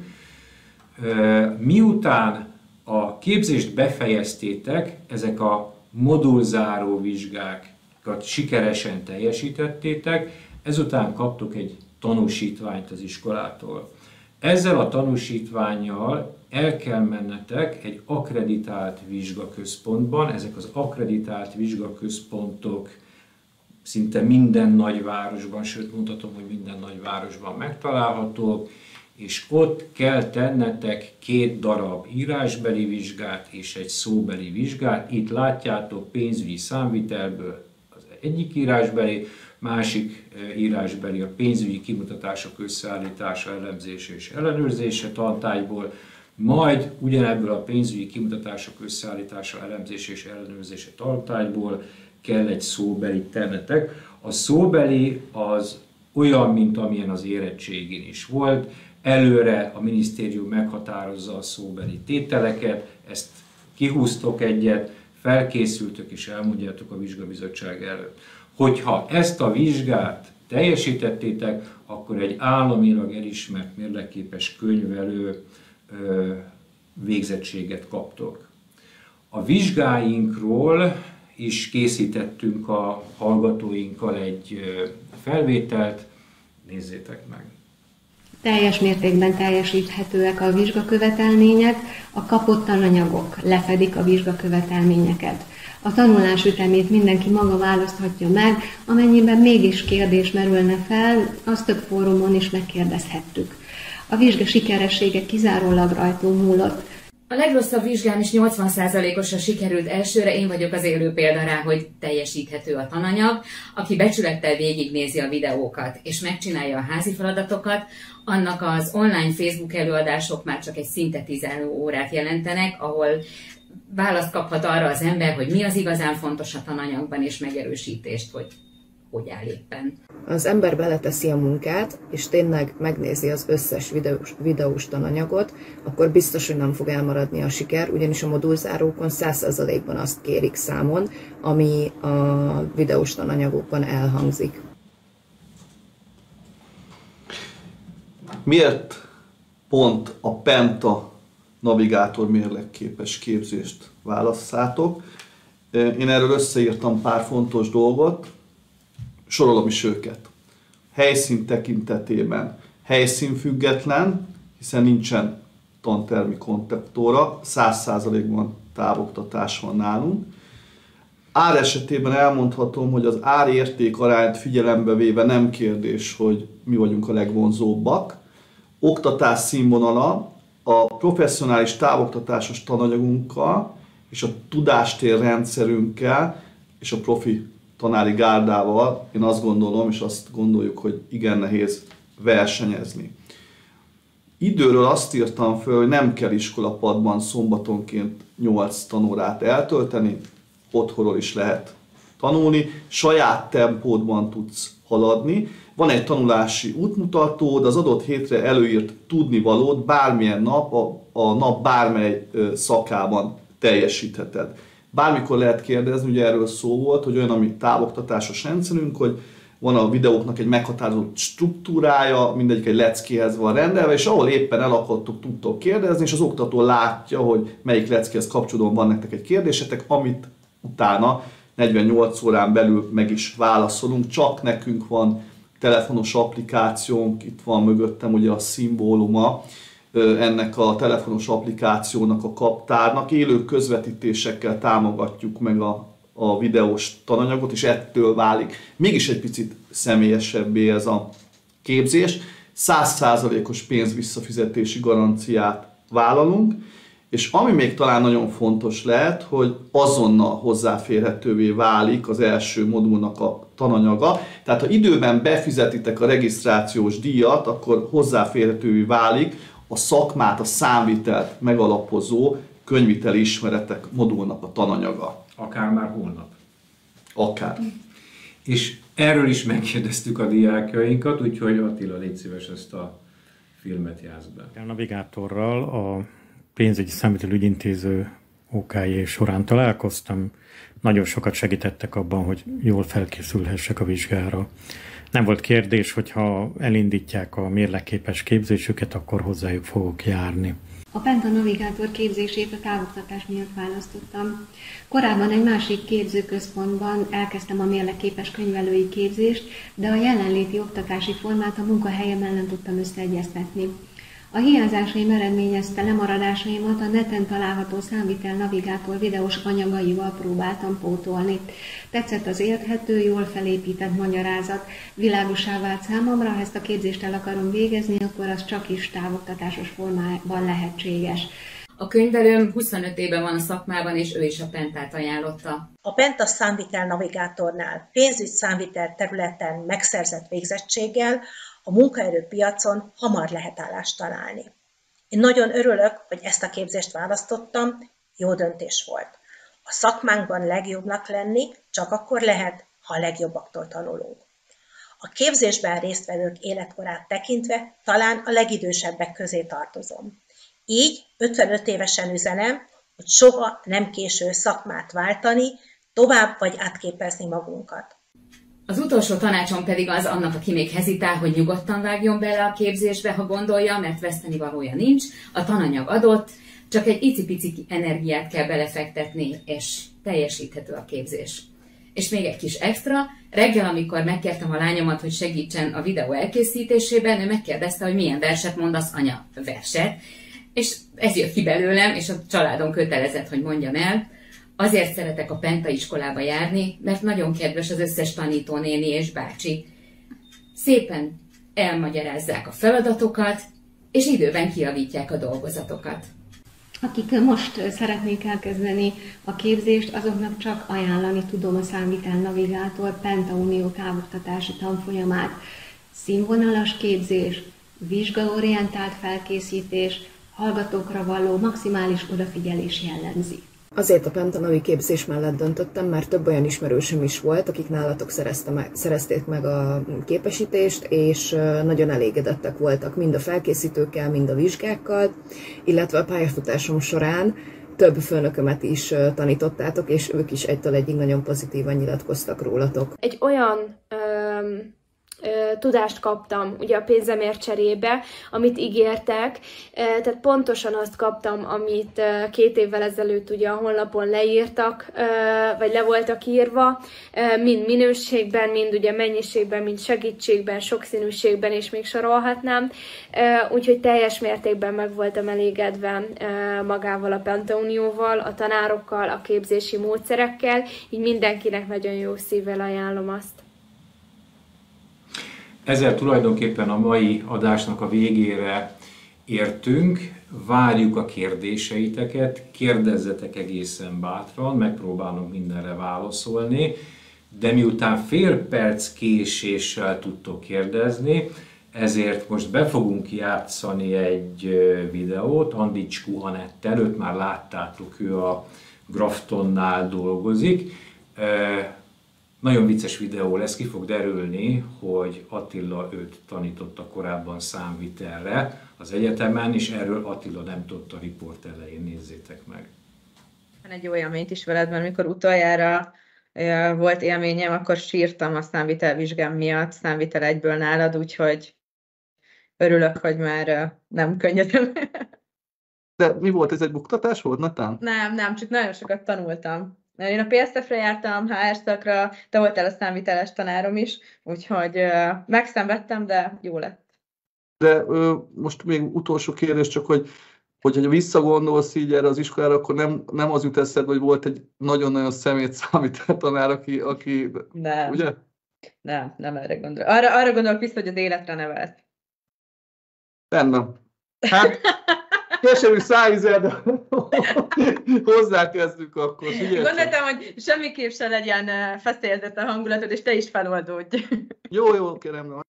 Miután a képzést befejeztétek, ezek a modulzáró vizsgákat sikeresen teljesítettétek, ezután kaptok egy tanúsítványt az iskolától. Ezzel a tanúsítvánnyal el kell mennetek egy akkreditált vizsgaközpontban. Ezek az akkreditált vizsgaközpontok szinte minden nagyvárosban, sőt mondhatom, hogy minden nagyvárosban megtalálhatók, és ott kell tennetek két darab írásbeli vizsgát és egy szóbeli vizsgát. Itt látjátok pénzügyi számvitelből az egyik írásbeli, másik írásbeli a pénzügyi kimutatások összeállítása, elemzése és ellenőrzése tantárgyból, majd ugyanebből a pénzügyi kimutatások összeállítása, elemzése és ellenőrzése tantárgyból kell egy szóbeli tennetek. A szóbeli az olyan, mint amilyen az érettségén is volt. Előre a minisztérium meghatározza a szóbeli tételeket, ezt kihúztok egyet, felkészültök és elmondjátok a vizsgabizottság előtt. Hogyha ezt a vizsgát teljesítettétek, akkor egy államilag elismert mérlekképes könyvelő végzettséget kaptok. A vizsgáinkról is készítettünk a hallgatóinkkal egy felvételt, nézzétek meg! Teljes mértékben teljesíthetőek a vizsgakövetelmények, a kapott tananyagok lefedik a vizsgakövetelményeket. A tanulás ütemét mindenki maga választhatja meg, amennyiben mégis kérdés merülne fel, azt több fórumon is megkérdezhettük. A vizsga sikeressége kizárólag rajtunk múlott. A legrosszabb vizsgám is nyolcvan százalékosra sikerült elsőre, én vagyok az élő példa rá, hogy teljesíthető a tananyag. Aki becsülettel végignézi a videókat és megcsinálja a házi feladatokat, annak az online Facebook előadások már csak egy szintetizáló órát jelentenek, ahol választ kaphat arra az ember, hogy mi az igazán fontos a tananyagban, és megerősítést, hogy hogy áll éppen. Az ember beleteszi a munkát, és tényleg megnézi az összes videós, videós tananyagot, akkor biztos, hogy nem fog elmaradni a siker, ugyanis a modulzárókon száz százalékban azt kérik számon, ami a videós tananyagokban elhangzik. Miért pont a Penta navigátor mérlekképes képzést válasszátok? Én erről összeírtam pár fontos dolgot, sorolom is őket. Helyszín tekintetében helyszínfüggetlen, hiszen nincsen tantermi kontaktóra, száz százalékban távoktatás van nálunk. Ár esetében elmondhatom, hogy az ár-érték arányt figyelembe véve nem kérdés, hogy mi vagyunk a legvonzóbbak. Oktatás színvonala a professzionális távoktatásos tananyagunkkal és a tudástér rendszerünkkel és a profi tanári gárdával én azt gondolom, és azt gondoljuk, hogy igen nehéz versenyezni. Időről azt írtam föl, hogy nem kell iskolapadban szombatonként nyolc tanórát eltölteni, otthonról is lehet tanulni, saját tempódban tudsz haladni. Van egy tanulási útmutatód, az adott hétre előírt tudnivalót bármilyen nap, a, a nap bármely szakában teljesítheted. Bármikor lehet kérdezni, ugye erről szó volt, hogy olyan, ami távoktatásos rendszerünk, hogy van a videóknak egy meghatározott struktúrája, mindegyik egy leckéhez van rendelve, és ahol éppen elakadtok, tudtok kérdezni, és az oktató látja, hogy melyik leckéhez kapcsolódóan van nektek egy kérdésetek, amit utána negyvennyolc órán belül meg is válaszolunk. Csak nekünk van telefonos applikációnk, itt van mögöttem ugye a szimbóluma ennek a telefonos applikációnak, a kaptárnak. Élő közvetítésekkel támogatjuk meg a, a videós tananyagot, és ettől válik mégis egy picit személyesebbé ez a képzés. száz százalékos pénzvisszafizetési garanciát vállalunk, és ami még talán nagyon fontos lehet, hogy azonnal hozzáférhetővé válik az első modulnak a tananyaga. Tehát ha időben befizetitek a regisztrációs díjat, akkor hozzáférhetővé válik a szakmát, a számvitelt megalapozó könyviteli ismeretek modulnak a tananyaga. Akár már holnap. Akár. És erről is megkérdeztük a diákjainkat, úgyhogy Attila, légy szíves, ezt a filmet játszd be. A navigátorral a pénzügyi számvitelügyintéző ó ká jé során találkoztam. Nagyon sokat segítettek abban, hogy jól felkészülhessek a vizsgára. Nem volt kérdés, hogyha elindítják a mérlekképes képzésüket, akkor hozzájuk fogok járni. A Penta navigátor képzését a távoktatás miatt választottam. Korábban egy másik képzőközpontban elkezdtem a mérlekképes könyvelői képzést, de a jelenléti oktatási formát a munkahelyemen nem tudtam összeegyeztetni. A hiányzásaim eredményezte lemaradásaimat a neten található számvitel navigátor videós anyagaival próbáltam pótolni. Tetszett az érthető, jól felépített magyarázat. Világosá vált számomra, ha ezt a képzést el akarom végezni, akkor az csak is távoktatásos formában lehetséges. A könyvelőm huszonöt éve van a szakmában, és ő is a Pentát ajánlotta. A Penta számvitel navigátornál pénzügy számvitel területen megszerzett végzettséggel a munkaerőpiacon hamar lehet állást találni. Én nagyon örülök, hogy ezt a képzést választottam, jó döntés volt. A szakmánkban legjobbnak lenni csak akkor lehet, ha a legjobbaktól tanulunk. A képzésben résztvevők életkorát tekintve talán a legidősebbek közé tartozom. Így ötvenöt évesen üzenem, hogy soha nem késő szakmát váltani, tovább vagy átképezni magunkat. Az utolsó tanácsom pedig az annak, aki még hezitál, hogy nyugodtan vágjon bele a képzésbe, ha gondolja, mert veszteni valója nincs. A tananyag adott, Csak egy icipici energiát kell belefektetni, és teljesíthető a képzés. És még egy kis extra, reggel, amikor megkértem a lányomat, hogy segítsen a videó elkészítésében, ő megkérdezte, hogy milyen verset mondasz, anya, verset. És ez jött ki belőlem, és a családom kötelezett, hogy mondjam el. Azért szeretek a Penta iskolába járni, mert nagyon kedves az összes tanítónéni és bácsi. Szépen elmagyarázzák a feladatokat, és időben kijavítják a dolgozatokat. Akik most szeretnék elkezdeni a képzést, azoknak csak ajánlani tudom a Számvitel Navigátor Penta Unió távoktatási tanfolyamát. Színvonalas képzés, vizsgaorientált felkészítés, hallgatókra való maximális odafigyelés jellemzi. Azért a Penta Navi képzés mellett döntöttem, mert több olyan ismerősöm is volt, akik nálatok szerezte meg, szerezték meg a képesítést, és nagyon elégedettek voltak mind a felkészítőkkel, mind a vizsgákkal, illetve a pályafutásom során több főnökömet is tanítottátok, és ők is egytől egyig nagyon pozitívan nyilatkoztak rólatok. Egy olyan öm... tudást kaptam ugye a pénzemért cserébe, amit ígértek, tehát pontosan azt kaptam, amit két évvel ezelőtt ugye a honlapon leírtak, vagy le voltak írva, mind minőségben, mind ugye mennyiségben, mind segítségben, sokszínűségben, és még sorolhatnám, úgyhogy teljes mértékben meg voltam elégedve magával a Penta Unióval, a tanárokkal, a képzési módszerekkel, így mindenkinek nagyon jó szívvel ajánlom azt. Ezzel tulajdonképpen a mai adásnak a végére értünk. Várjuk a kérdéseiteket, kérdezzetek egészen bátran, megpróbálunk mindenre válaszolni, de miután fél perc késéssel tudtok kérdezni, ezért most be fogunk játszani egy videót Andicskú Anettel, őt már láttátok, ő a Graftonnál dolgozik. Nagyon vicces videó lesz, ki fog derülni, hogy Attila őt tanította korábban számvitelre az egyetemen, és erről Attila nem tudta a riport elején, nézzétek meg. Van egy jó élményt is veled, mert mikor utoljára volt élményem, akkor sírtam a számvitelvizsgám miatt, számvitel egyből nálad, úgyhogy örülök, hogy már nem könnyedem. De mi volt, ez egy buktatás volt, Natán? Nem, nem, csak nagyon sokat tanultam. Én a pé es ef-re jártam, há er szakra, te voltál a számviteles tanárom is, úgyhogy uh, megszenvedtem, de jó lett. De uh, most még utolsó kérdés, csak hogy, hogy ha visszagondolsz így erre az iskolára, akkor nem, nem az jut eszedbe, hogy volt egy nagyon-nagyon szemét számvitel tanár, aki, aki nem. Ugye? Nem, nem erre gondolok. Arra, arra gondolok vissza, hogy az életre nevelt. Rendben. Hát... Keserű szájízzel, de hozzákezdjük akkor. Figyelj. Gondoltam, hogy semmiképp se legyen feszélyezett a hangulatod, és te is feloldódj. Jó, jó, kérem.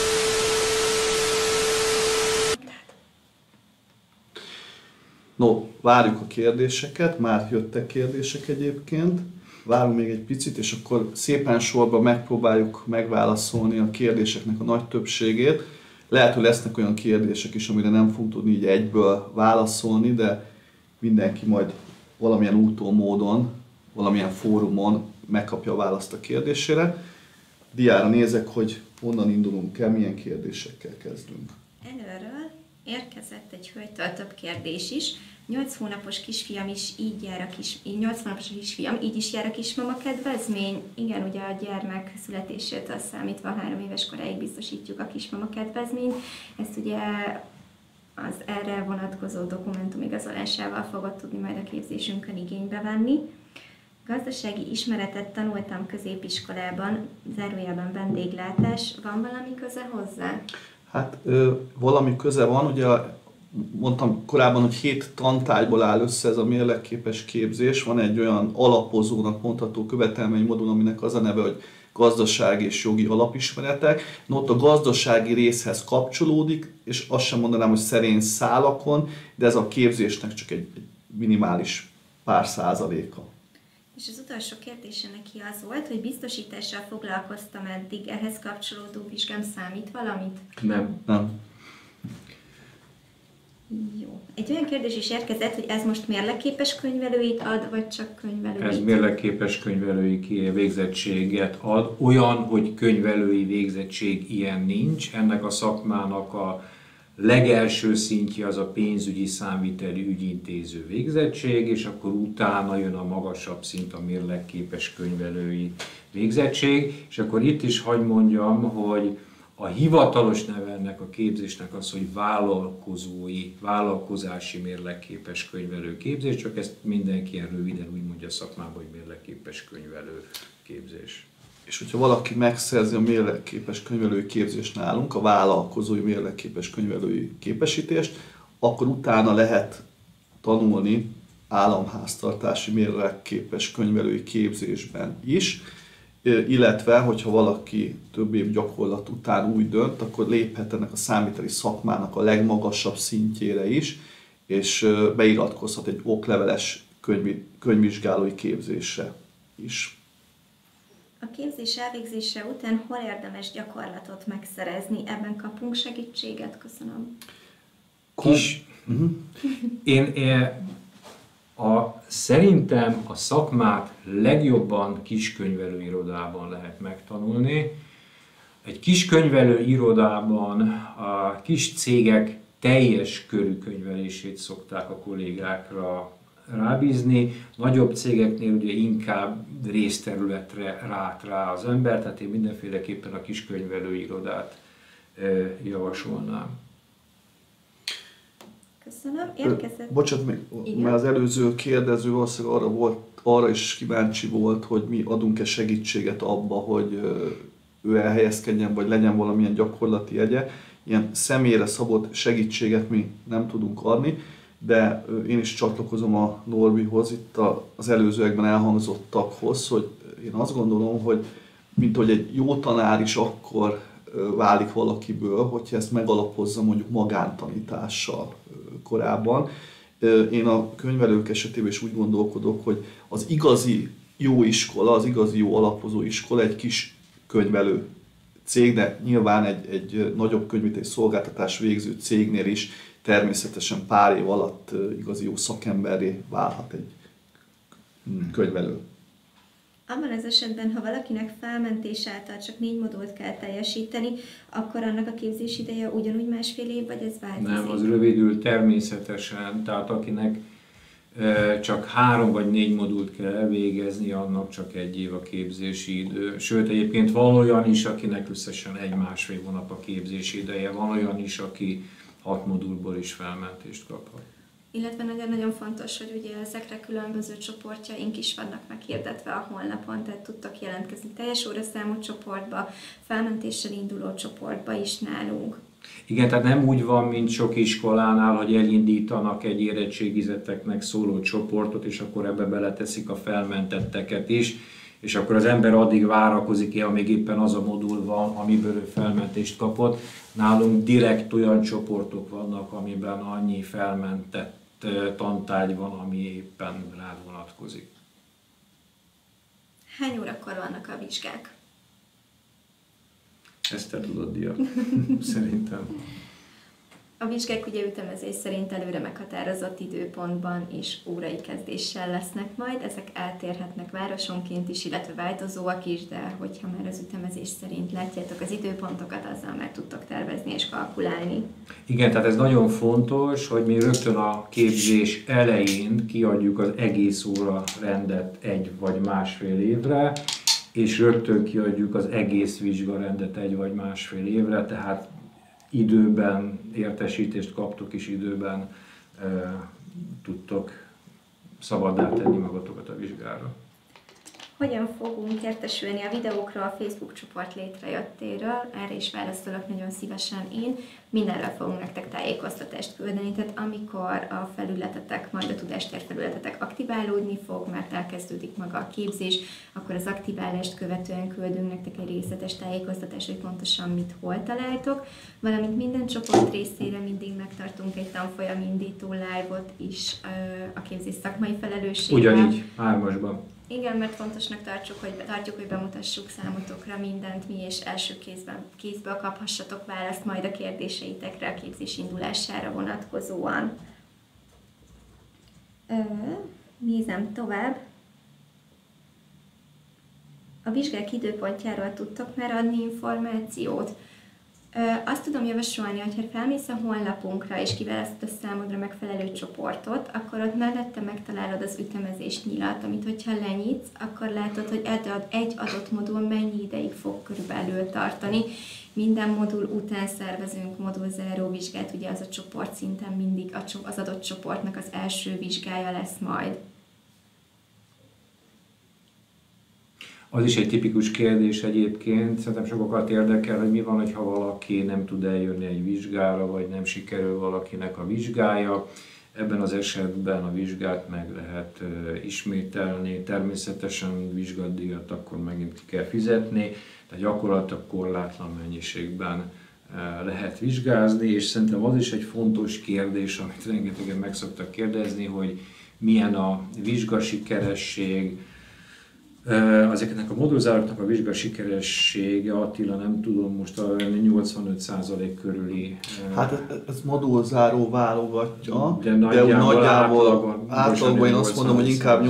No, várjuk a kérdéseket, már jöttek kérdések egyébként. Várunk még egy picit, és akkor szépen sorba megpróbáljuk megválaszolni a kérdéseknek a nagy többségét. Lehet, hogy lesznek olyan kérdések is, amire nem fogunk tudni így egyből válaszolni, de mindenki majd valamilyen úton, módon, valamilyen fórumon megkapja a választ a kérdésére. Diára nézek, hogy honnan indulunk el, milyen kérdésekkel kezdünk. Előről érkezett egy hölgytől több kérdés is. nyolc hónapos kisfiam is így jár a kis, nyolc hónapos kisfiam, így is jár a kismama kedvezmény. Igen, ugye a gyermek születésétől számítva három éves koráig biztosítjuk a kismama kedvezményt. Ezt ugye az erre vonatkozó dokumentum igazolásával fogod tudni majd a képzésünkön igénybe venni. Gazdasági ismeretet tanultam középiskolában, zárójában vendéglátás. Van valami köze hozzá? Hát ö, valami köze van, ugye mondtam korábban, hogy hét tantárgyból áll össze ez a mérlegképes képzés. Van egy olyan alapozónak mondható követelménymodul, aminek az a neve, hogy gazdasági és jogi alapismeretek. No, ott a gazdasági részhez kapcsolódik, és azt sem mondanám, hogy szerény szálakon, de ez a képzésnek csak egy, egy minimális pár százaléka. És az utolsó kérdése neki az volt, hogy biztosítással foglalkoztam eddig, ehhez kapcsolódó vizsgám számít valamit? Nem. Nem. Jó. Egy olyan kérdés is érkezett, hogy ez most mérlegképes könyvelőit ad, vagy csak könyvelőit? Ez mérlegképes könyvelői végzettséget ad. Olyan, hogy könyvelői végzettség ilyen nincs. Ennek a szakmának a legelső szintje az a pénzügyi számviteli ügyintéző végzettség, és akkor utána jön a magasabb szint, a mérlekképes könyvelői végzettség, és akkor itt is hadd mondjam, hogy a hivatalos neve ennek a képzésnek az, hogy vállalkozói, vállalkozási mérlekképes könyvelő képzés, csak ezt mindenki ilyen röviden úgy mondja a szakmában, hogy mérlekképes könyvelő képzés. És hogyha valaki megszerzi a mérlekképes könyvelői képzést nálunk, a vállalkozói mérlekképes könyvelői képesítést, akkor utána lehet tanulni államháztartási mérlekképes könyvelői képzésben is, illetve, hogyha valaki több év gyakorlat után úgy dönt, akkor léphet ennek a számviteli szakmának a legmagasabb szintjére is, és beiratkozhat egy okleveles könyv, könyvvizsgálói képzésre is. A képzés elvégzése után hol érdemes gyakorlatot megszerezni? Ebben kapunk segítséget? Köszönöm. Kis. Uh-huh. Én, én a, szerintem a szakmát legjobban kiskönyvelőirodában lehet megtanulni. Egy kiskönyvelő irodában a kis cégek teljes körű könyvelését szokták a kollégákra rábízni. Nagyobb cégeknél ugye inkább részterületre rát rá az ember, tehát én mindenféleképpen a kiskönyvelői irodát javasolnám. Köszönöm. Érkezett. Bocsánat, még, mert az előző kérdező valószínűleg arra, volt, arra is kíváncsi volt, hogy mi adunk-e segítséget abba, hogy ő elhelyezkedjen, vagy legyen valamilyen gyakorlati jegye. Ilyen személyre szabott segítséget mi nem tudunk adni, de én is csatlakozom a Norbihoz, itt az előzőekben elhangzottakhoz, hogy én azt gondolom, hogy mint hogy egy jó tanár is akkor válik valakiből, hogyha ezt megalapozza mondjuk magántanítással korábban. Én a könyvelők esetében is úgy gondolkodok, hogy az igazi jó iskola, az igazi jó alapozó iskola egy kis könyvelő cég, de nyilván egy, egy nagyobb könyvviteli szolgáltatás végző cégnél is természetesen pár év alatt igazi jó szakemberré válhat egy könyvelő. Abban az esetben, ha valakinek felmentés által csak négy modult kell teljesíteni, akkor annak a képzés ideje ugyanúgy másfél év, vagy ez változik? Nem, az rövidül természetesen, tehát akinek csak három vagy négy modult kell elvégezni, annak csak egy év a képzési idő. Sőt, egyébként van olyan is, akinek összesen egy-másfél hónap a képzési ideje, van olyan is, aki hat modulból is felmentést kaphat. Illetve nagyon-nagyon fontos, hogy ugye ezekre különböző csoportjaink is vannak meghirdetve a honlapon, tehát tudtak jelentkezni teljes óraszámú csoportba, felmentéssel induló csoportba is nálunk. Igen, tehát nem úgy van, mint sok iskolánál, hogy elindítanak egy érettségizetteknek szóló csoportot, és akkor ebbe beleteszik a felmentetteket is, és akkor az ember addig várakozik, amíg éppen az a modul van, amiből ő felmentést kapott. Nálunk direkt olyan csoportok vannak, amiben annyi felmentett tantárgy van, ami éppen rád vonatkozik. Hány órakor vannak a vizsgák? Ezt te tudod, Dia, szerintem. A vizsgák ugye ütemezés szerint előre meghatározott időpontban és órai kezdéssel lesznek majd, ezek eltérhetnek városonként is, illetve változóak is, de hogyha már az ütemezés szerint látjátok az időpontokat, azzal már tudtok tervezni és kalkulálni. Igen, tehát ez nagyon fontos, hogy mi rögtön a képzés elején kiadjuk az egész óra rendet egy vagy másfél évre, és rögtön kiadjuk az egész vizsgarendet egy vagy másfél évre, tehát időben értesítést kaptok, és időben e, tudtok szabaddá tenni magatokat a vizsgára. Hogyan fogunk értesülni a videókról, a Facebook csoport létrejöttéről? Erre is válaszolok nagyon szívesen én. Mindenről fogunk nektek tájékoztatást küldeni, tehát amikor a felületetek, majd a tudástér felületetek aktiválódni fog, mert elkezdődik maga a képzés, akkor az aktiválást követően küldünk nektek egy részletes tájékoztatást, hogy pontosan mit hol találtok, valamint minden csoport részére mindig megtartunk egy tanfolyam indító live-ot is a képzés szakmai felelősséggel. Ugyanígy, hármasban. Igen, mert fontosnak tartjuk, hogy, tartjuk, hogy bemutassuk számotokra mindent mi, és első kézben, kézből kaphassatok választ majd a kérdéseitekre a képzés indulására vonatkozóan. Ö, nézem tovább. A vizsgák időpontjáról tudtok már adni információt? Azt tudom javasolni, hogy ha felmész a honlapunkra és kiválasztod a számodra megfelelő csoportot, akkor ott mellette megtalálod az ütemezés nyilat, amit hogyha lenyitsz, akkor látod, hogy egy adott modul mennyi ideig fog körülbelül tartani. Minden modul után szervezünk modulzáró vizsgát, ugye az a csoport szinten mindig az adott csoportnak az első vizsgája lesz majd. Az is egy tipikus kérdés egyébként, szerintem sokakat érdekel, hogy mi van, hogyha valaki nem tud eljönni egy vizsgára, vagy nem sikerül valakinek a vizsgája. Ebben az esetben a vizsgát meg lehet ismételni, természetesen vizsgadíjat akkor megint ki kell fizetni, tehát gyakorlatilag korlátlan mennyiségben lehet vizsgázni, és szerintem az is egy fontos kérdés, amit rengetegen meg szoktak kérdezni, hogy milyen a vizsgasikeresség. Ezeknek a modulzároknak a vizsga sikeressége, Attila, nem tudom, most a nyolcvanöt százalék körüli. Hát ez modulzáró válogatja, de nagyjából, de nagyjából átlagban, átlagban én azt mondom, hogy inkább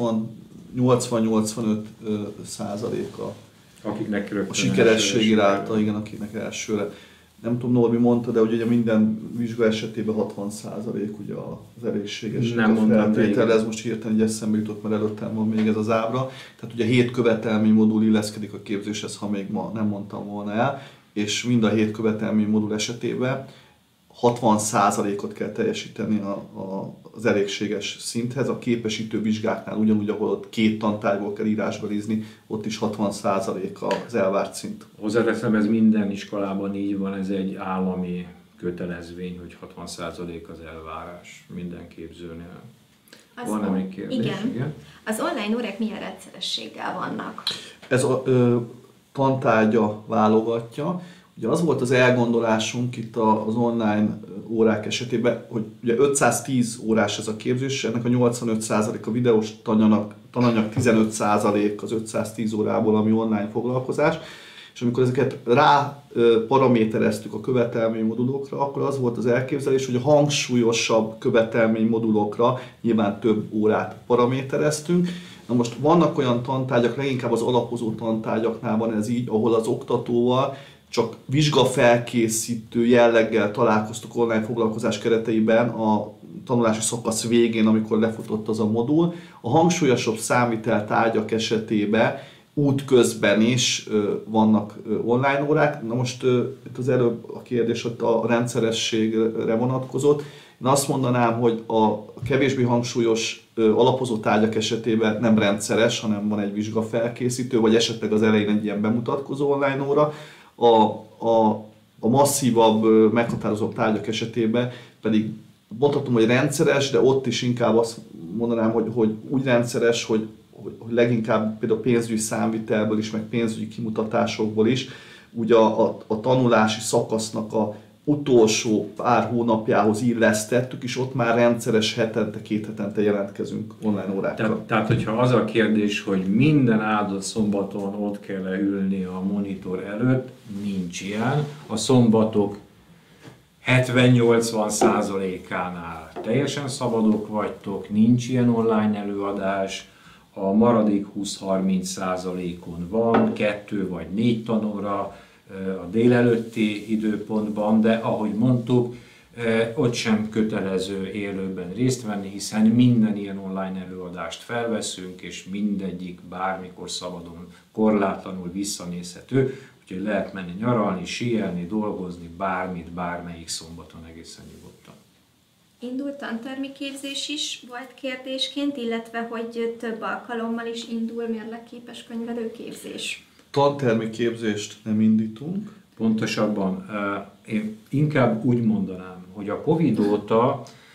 nyolcvan-nyolcvanöt százaléka akiknek a sikerességi ráta, igen, akiknek elsőre. Nem tudom, Norbi mondta, de ugye minden vizsga esetében hatvan százalék ugye az elégséges feltétel. Ez most hirtelen egy eszembe jutott, mert előttem van még ez az ábra. Tehát ugye hét követelmény modul illeszkedik a képzéshez, ha még ma nem mondtam volna el, és mind a hét követelmény modul esetében hatvan százalékot kell teljesíteni a, a, az elégséges szinthez. A képesítő vizsgáknál ugyanúgy, ahol ott két tantárgyból kell írásbelizni, ott is hatvan százalék az elvárt szint. Hozzáteszem, ez minden iskolában így van, ez egy állami kötelezvény, hogy hatvan százalék az elvárás minden képzőnél. Van-e még kérdés? Igen. igen. Az online órák milyen rendszerességgel vannak? Ez a ö, tantárgya válogatja. Ugye az volt az elgondolásunk itt az online órák esetében, hogy ugye ötszáztíz órás ez a képzés, ennek a nyolcvanöt százalék a videós tananyag, tananyag tizenöt százalék az ötszáztíz órából, ami online foglalkozás, és amikor ezeket rá paramétereztük a követelménymodulokra, akkor az volt az elképzelés, hogy a hangsúlyosabb követelménymodulokra nyilván több órát paramétereztünk. Na most vannak olyan tantárgyak, leginkább az alapozó tantárgyaknál van ez így, ahol az oktatóval csak vizsgafelkészítő jelleggel találkoztuk online foglalkozás kereteiben a tanulási szakasz végén, amikor lefutott az a modul. A hangsúlyosabb számvitel tárgyak esetében útközben is vannak online órák. Na most itt az előbb a kérdés ott a rendszerességre vonatkozott. Én azt mondanám, hogy a kevésbé hangsúlyos alapozó tárgyak esetében nem rendszeres, hanem van egy vizsgafelkészítő, vagy esetleg az elején egy ilyen bemutatkozó online óra. A, a, a masszívabb, meghatározott tárgyak esetében pedig mondhatom, hogy rendszeres, de ott is inkább azt mondanám, hogy, hogy úgy rendszeres, hogy, hogy, hogy leginkább például pénzügyi számvitelből is, meg pénzügyi kimutatásokból is, ugye a, a, a tanulási szakasznak a utolsó pár hónapjához illesztettük, és ott már rendszeres hetente, két hetente jelentkezünk online órákkal. Tehát, tehát, hogyha az a kérdés, hogy minden áldott szombaton ott kell ülni a monitor előtt, nincs ilyen. A szombatok hetven-nyolcvan százalékánál teljesen szabadok vagytok, nincs ilyen online előadás, a maradék húsz-harminc százalékon van, kettő vagy négy tanóra, a délelőtti időpontban, de ahogy mondtuk, ott sem kötelező élőben részt venni, hiszen minden ilyen online előadást felveszünk, és mindegyik bármikor szabadon, korlátlanul visszanézhető, úgyhogy lehet menni nyaralni, síelni, dolgozni, bármit, bármelyik szombaton egészen nyugodtan. Indult tantermi képzés is volt kérdésként, illetve hogy több alkalommal is indul mérlekképes könyvelőképzés. Tantermi képzést nem indítunk. Pontosabban én inkább úgy mondanám, hogy a Covid óta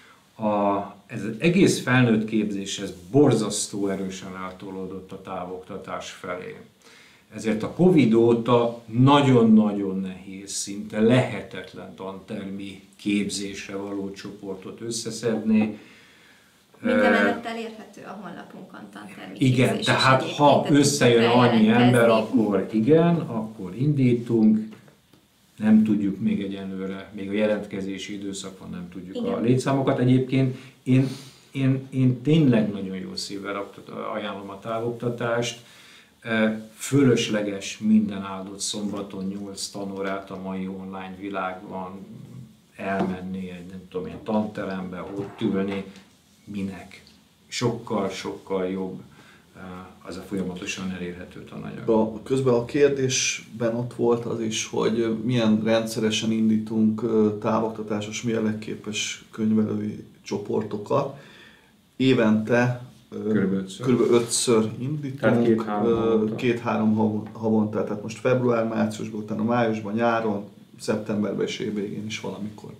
a, ez az egész felnőtt képzés ez borzasztó erősen eltolódott a távoktatás felé. Ezért a Covid óta nagyon-nagyon nehéz, szinte lehetetlen tantermi képzésre való csoportot összeszedni. Mindemellett elérhető a honlapunkon tantermi igen, képzés. tehát ha összejön annyi ember, akkor igen, akkor indítunk. Nem tudjuk még egyenlőre, még a jelentkezési időszak van, nem tudjuk igen. a létszámokat. Egyébként én, én, én tényleg nagyon jó szívvel ajánlom a távoktatást. Fölösleges minden áldott szombaton nyolc tanórát a mai online világban elmenni egy nem tudom én tanterembe, ott ülni, minek? Sokkal-sokkal jobb az a folyamatosan elérhető tananyag. A, közben a kérdésben ott volt az is, hogy milyen rendszeresen indítunk távoktatásos mérlekképes könyvelői csoportokat. Évente kb. ötször indítunk, két-három két, havonta, tehát most február, márciusban, utána májusban, nyáron, szeptemberben és évvégén is valamikor.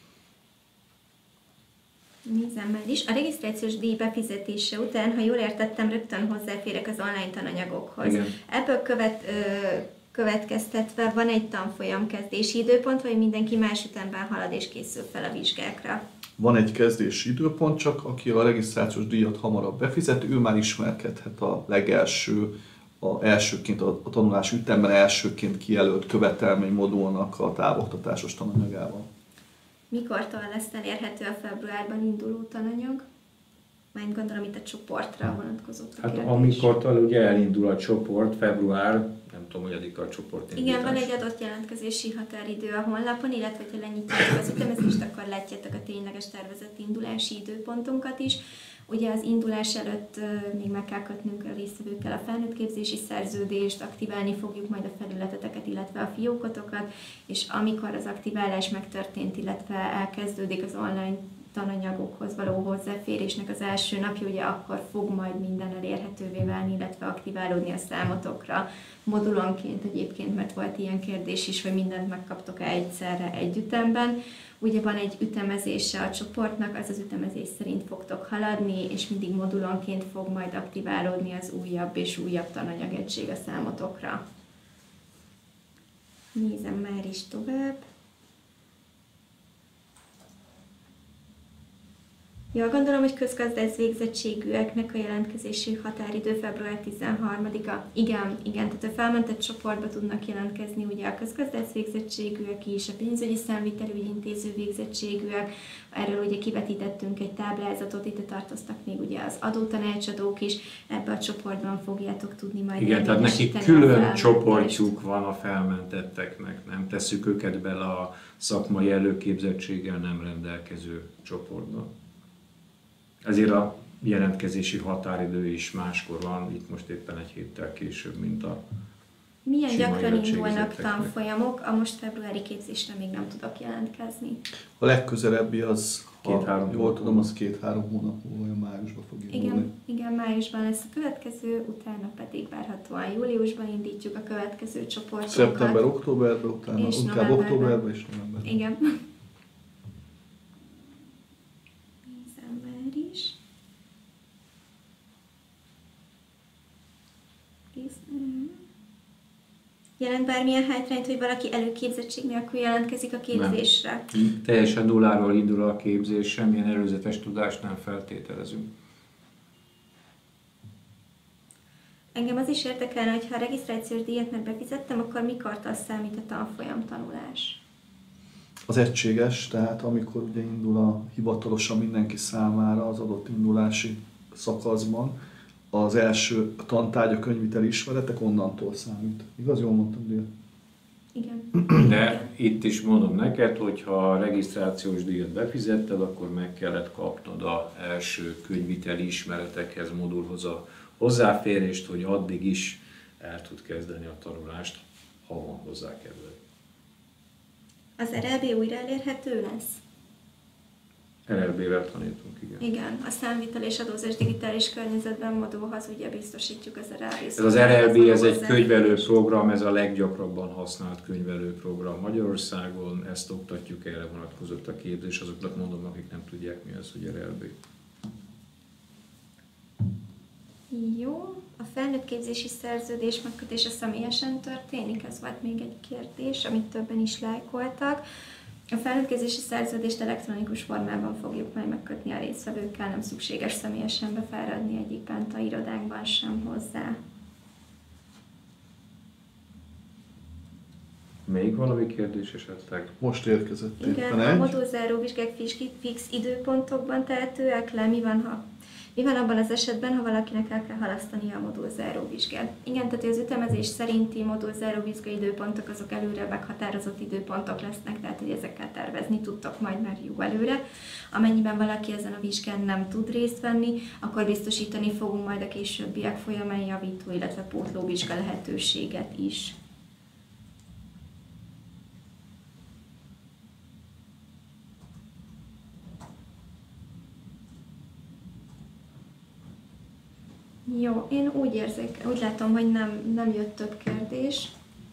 Nézem meg is. A regisztrációs díj befizetése után, ha jól értettem, rögtön hozzáférek az online tananyagokhoz. Igen. Ebből követ, ö, következtetve van egy tanfolyam kezdési időpont, vagy mindenki más ütemben halad és készül fel a vizsgákra? Van egy kezdési időpont, csak aki a regisztrációs díjat hamarabb befizet, ő már ismerkedhet a legelső, a elsőként a, a tanulás ütemben elsőként kijelölt követelménymodulnak a távoktatásos tananyagával. Mikortól lesz elérhető a februárban induló tananyag? Majd gondolom itt a csoportra vonatkozott a Hát kérdés. amikortól ugye elindul a csoport, február, nem tudom, hogy addig a csoport indítás. Igen, van egy adott jelentkezési határidő a honlapon, illetve ha lenyitjátok az ütemezést, akkor látjátok a tényleges tervezett indulási időpontunkat is. Ugye az indulás előtt még meg kell kötnünk a résztvevőkkel a felnőtt képzési szerződést, aktiválni fogjuk majd a felületeteket, illetve a fiókotokat, és amikor az aktiválás megtörtént, illetve elkezdődik az online tananyagokhoz való hozzáférésnek az első napja, ugye akkor fog majd minden elérhetővé válni, illetve aktiválódni a számotokra modulonként egyébként, mert volt ilyen kérdés is, hogy mindent megkaptok-e egyszerre egy ütemben. Ugye van egy ütemezése a csoportnak, az az ütemezés szerint fogtok haladni, és mindig modulonként fog majd aktiválódni az újabb és újabb tananyagegység a számotokra. Nézem már is tovább. Ja, gondolom, hogy közgazdász végzettségűeknek a jelentkezési határidő február tizenharmadika. Igen, igen, tehát a felmentett csoportba tudnak jelentkezni ugye a közgazdász végzettségűek is, a pénzügyi számvitelügyintéző végzettségűek. Erről ugye kivetítettünk egy táblázatot, itt tartoztak még ugye az adótanácsadók is, ebbe a csoportban fogjátok tudni majd. Igen, tehát nekik külön csoportjuk van a felmentetteknek, nem tesszük őket bele a szakmai előképzettséggel nem rendelkező csoportba. Ezért a jelentkezési határidő is máskor van, itt most éppen egy héttel később, mint a Milyen gyakran indulnak tanfolyamok? A most februári képzésre még nem tudok jelentkezni. A legközelebbi az, két-három ha jól tudom, az két-három hónap múlva, májusban fog indulni. Igen, igen, májusban lesz a következő, utána pedig várhatóan júliusban indítjuk a következő csoportokat. Szeptember, októberben, utána és inkább októberben és novemberben. Igen. Nézem már is. Jelent bármilyen hátrányt, hogy valaki előképzettség nélkül jelentkezik a képzésre? Nem. Teljesen nulláról indul a képzés, semmilyen előzetes tudást nem feltételezünk. Engem az is érdekelne, hogy ha a regisztrációs díjat meg befizettem, akkor mikortól számít a tanfolyam tanulás? Az egységes, tehát amikor ugye indul a hivatalosan mindenki számára az adott indulási szakaszban, az első tantárgy, a könyviteli ismeretek onnantól számít. Igaz, jól mondtam, Dél? Igen. De itt is mondom neked, hogy ha a regisztrációs díjat befizetted, akkor meg kellett kapnod az első könyviteli ismeretekhez, modulhoz a hozzáférést, hogy addig is el tud kezdeni a tanulást, ha van hozzá kedved. Az er el bé újra elérhető lesz? er el bé-vel tanítunk, igen. Igen, a számvitel és adózás digitális környezetben modulhoz ugye biztosítjuk az er el bé. Ez az er el bé, ez egy könyvelőprogram, ez a leggyakrabban használt könyvelőprogram Magyarországon, ezt oktatjuk, erre vonatkozott a képzés, azoknak mondom, akik nem tudják, mi az, hogy er el bé. Jó, a felnőtt képzési szerződés megkötése személyesen történik? Ez volt még egy kérdés, amit többen is lájkoltak. A felnőttkezési szerződést elektronikus formában fogjuk majd megkötni a résztvevőkkel, nem szükséges személyesen befáradni egyik bent a irodánkban sem hozzá. Még valami kérdés esetleg? Most érkezett Igen, a modulzáró vizsgák fix időpontokban tehetőek le, mi van, ha Mi van abban az esetben, ha valakinek el kell halasztania a modul záró vizsgát? Igen, tehát az ütemezés szerinti modul záró vizsgai időpontok azok előre meghatározott időpontok lesznek, tehát hogy ezekkel tervezni tudtok majd már jó előre. Amennyiben valaki ezen a vizsgán nem tud részt venni, akkor biztosítani fogunk majd a későbbiek folyamán javító, illetve pótló vizsga lehetőséget is. Jó, én úgy érzek, úgy látom, hogy nem, nem jött több kérdés.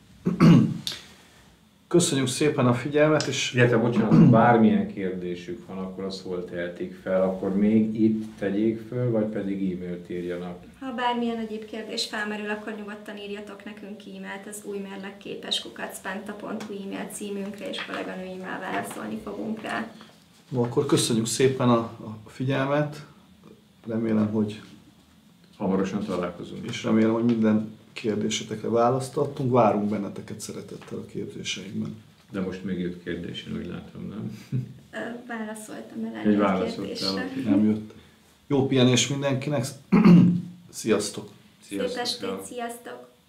Köszönjük szépen a figyelmet, és... Illetve, bocsánat, bármilyen kérdésük van, akkor azt hol tehetik fel, akkor még itt tegyék föl, vagy pedig e-mailt írjanak. Ha bármilyen egyéb kérdés felmerül, akkor nyugodtan írjatok nekünk e-mailt az új mérlekképes kukac penta pont hu e-mail címünkre, és kolléganőimmel válaszolni fogunk rá. No, akkor köszönjük szépen a, a figyelmet, remélem, hogy hamarosan találkozunk. És remélem, hogy minden kérdésetekre választ adtunk. Várunk benneteket szeretettel a képzéseinkben. De most még jött kérdés, én úgy látom, nem? Válaszoltam el egy kérdésre. Nem jött. Jó pihenés mindenkinek. Sziasztok! Szép estét, sziasztok!